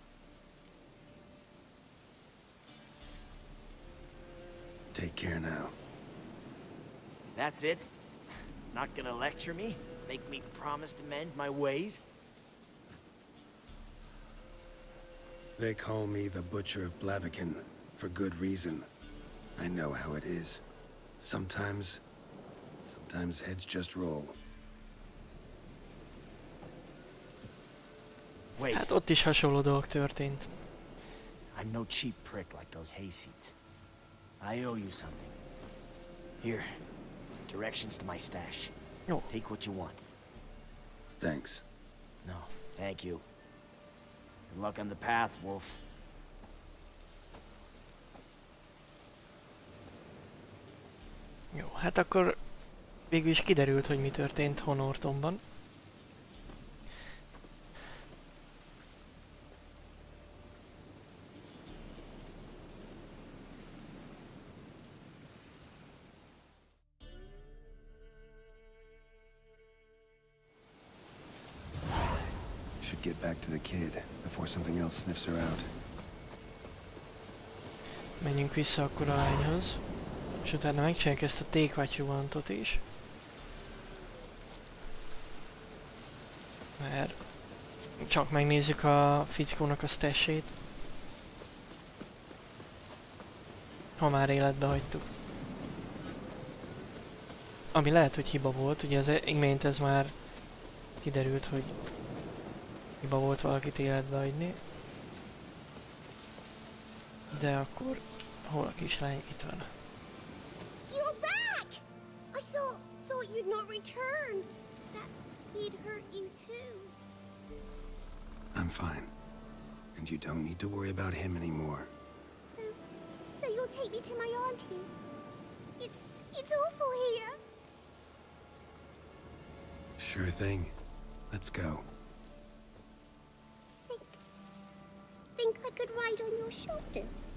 Take care now. That's it? Not gonna lecture me? Make me promise to mend my ways? They call me the Butcher of Blaviken, for good reason. I know how it is. Sometimes heads just roll. Wait. Hát ott is hasonló dolog történt. I'm no cheap prick like those hayseeds. I owe you something. Here, directions to my stash. Jó. Take what you want. Thanks. No, thank you. Good luck on the path, Wolf. Jó, hát akkor végül is kiderült, hogy mi történt Honortonban. Should get back to the kid before something else sniffs her out. Menjünk vissza akkor a lányhoz, és utána megcsináljuk ezt a Take What You Want-ot is. Mert csak megnézzük a fickónak a stash-ét. Ha már életbe hagytuk. Ami lehet, hogy hiba volt, ugye az imént ez már kiderült, hogy hiba volt valakit életbe hagyni. De akkor hol a kislány? Itt van. You're back! I thought you'd not return. That he'd hurt you too. I'm fine. And you don't need to worry about him anymore. So you'll take me to my auntie's. It's awful here. Sure thing. Let's go. Think I could ride on your shoulders?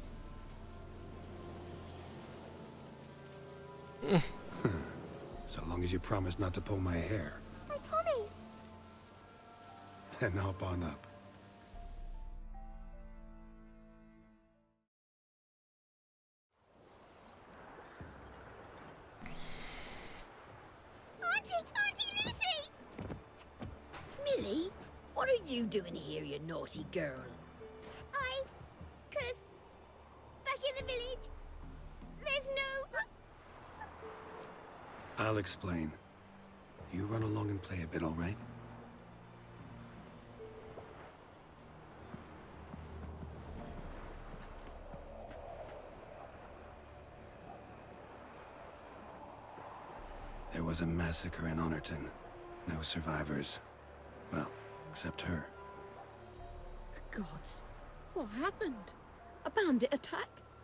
So long as you promise not to pull my hair. I promise. Then hop on up. Auntie Lucy! Millie, what are you doing here, you naughty girl? Cause back in the village, there's no... I'll explain. You run along and play a bit, all right? There was a massacre in Honorton. No survivors. Well, except her. Gods, what happened? A bandit attack?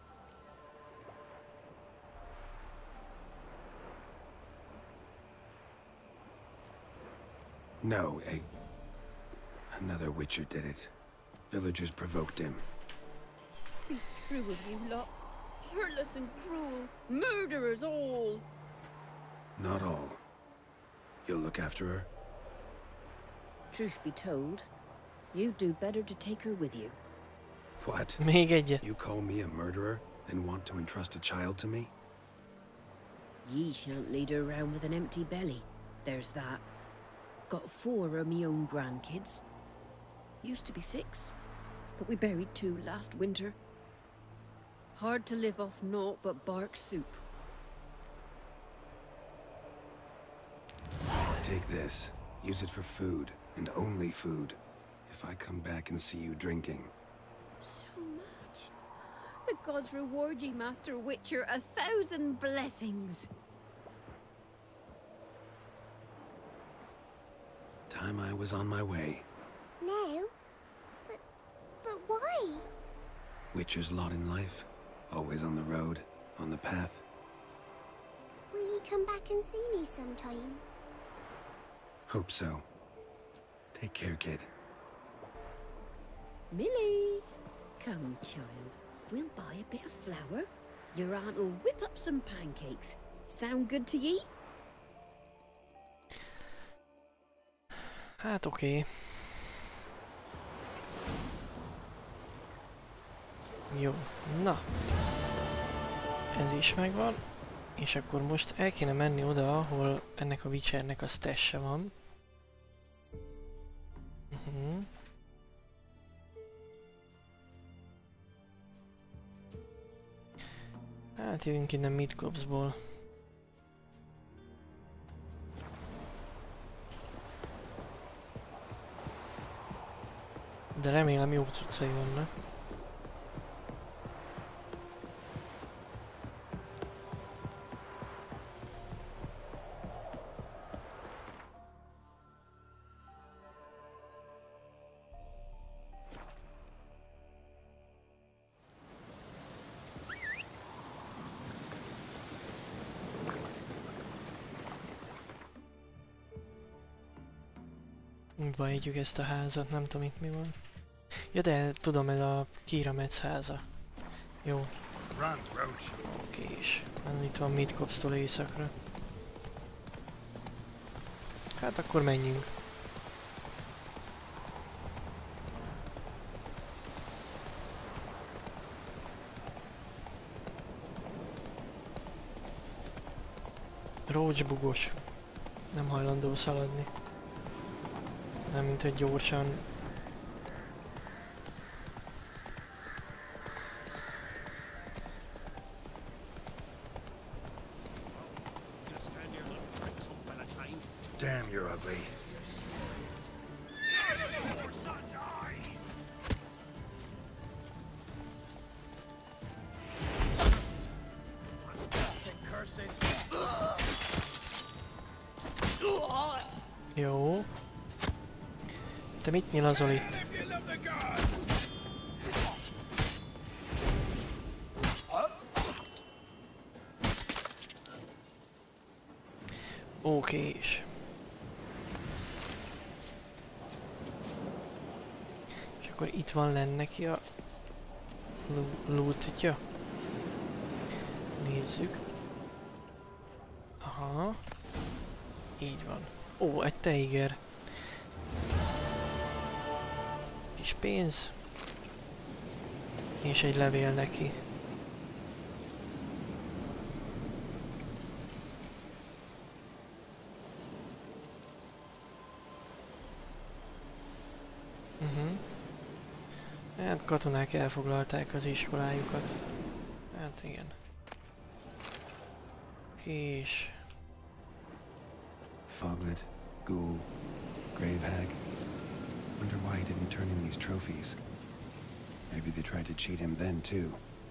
No, another Witcher did it. Villagers provoked him. Speak true of you lot. Heartless and cruel. Murderers all. Not all. You'll look after her? Truth be told, you'd do better to take her with you. What? Még egyet. You call me a murderer and want to entrust a child to me? Ye shan't lead her around with an empty belly. There's that. Got 4 of me own grandkids. Used to be 6, but we buried 2 last winter. Hard to live off naught but bark soup. Take this. Use it for food, and only food. If I come back and see you drinking. So much. The gods reward ye, Master Witcher, 1,000 blessings. Time I was on my way. No? But why? Witcher's lot in life. Always on the road, on the path. Will you come back and see me sometime? Hope so. Take care, kid. Millie! Come, child. We'll buy a bit of flour. Your aunt will whip up some pancakes. Sound good to ye? Hát oké. Jó, na. Ez is megvan. És akkor most el kéne menni oda, ahol ennek a Witchernek a stash-e van. Hát jövünk innen Midgobsból. De remélem jó cuccai vannak. Beegyük ezt a házat, nem tudom itt mi van. Ja, de tudom, ez a Kira Metz háza. Jó. Oké, és itt van Midgobstól északra. Hát akkor menjünk. Roach bugos. Nem hajlandó szaladni. Nem, mint hogy gyorsan. Damn, you're ugly. Jó. Te mit nyilazol itt? Okés. És akkor itt van lenne neki a lootja. Nézzük. Aha. Így van. Ó, egy teiger. Kis pénz. És egy levél neki. Hát katonák elfoglalták az iskolájukat. Hát igen. Kis. Foglet, Ghoul, Gravehag. Wonder why he didn't turn in these trophies. Maybe they tried to cheat him then too.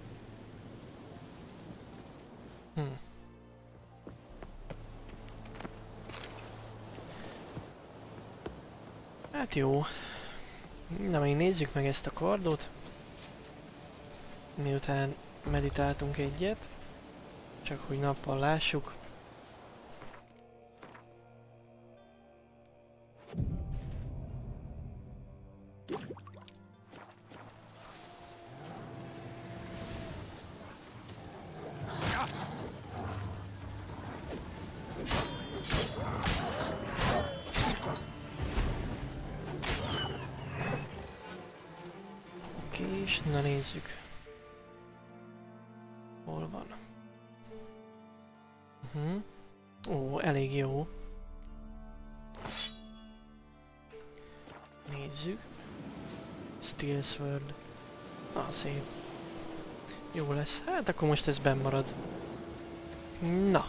Hát jó. Na, még nézzük meg ezt a kardot. Miután meditáltunk egyet. Csak hogy nappal lássuk. És na nézzük. Hol van? Ó, elég jó. Nézzük. Steel Sword. Ah, szép. Jó lesz. Hát akkor most ez benn marad. Na.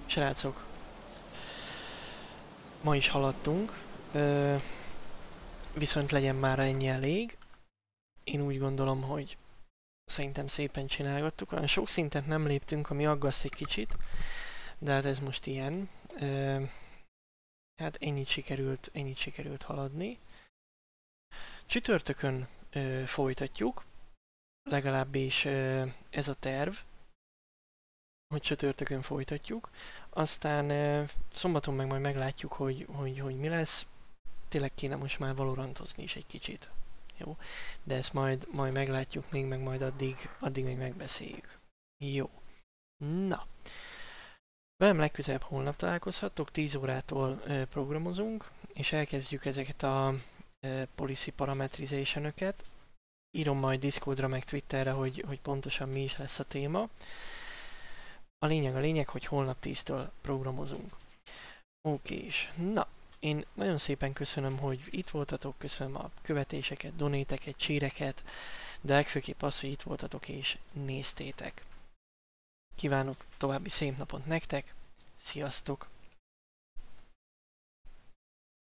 Srácok. Ma is haladtunk. viszont legyen már ennyi elég. Én úgy gondolom, hogy szerintem szépen csinálgattuk. Olyan sok szintet nem léptünk, ami aggaszt egy kicsit, de hát ez most ilyen. Hát ennyit sikerült haladni. Csütörtökön folytatjuk, legalábbis ez a terv, hogy csütörtökön folytatjuk. Aztán szombaton meg majd meglátjuk, hogy mi lesz. Tényleg kéne most már valorantozni is egy kicsit. Jó? De ezt majd meglátjuk még, meg majd addig még megbeszéljük. Jó. Na. Velem legközelebb holnap találkozhattok, 10 órától programozunk, és elkezdjük ezeket a policy parametrization-öket. Írom majd Discordra meg Twitterre, hogy pontosan mi is lesz a téma. A lényeg, hogy holnap 10-től programozunk. Okés. Na, én nagyon szépen köszönöm, hogy itt voltatok, köszönöm a követéseket, donéteket, csíreket, de legfőképp az, hogy itt voltatok és néztétek. Kívánok további szép napot nektek, sziasztok!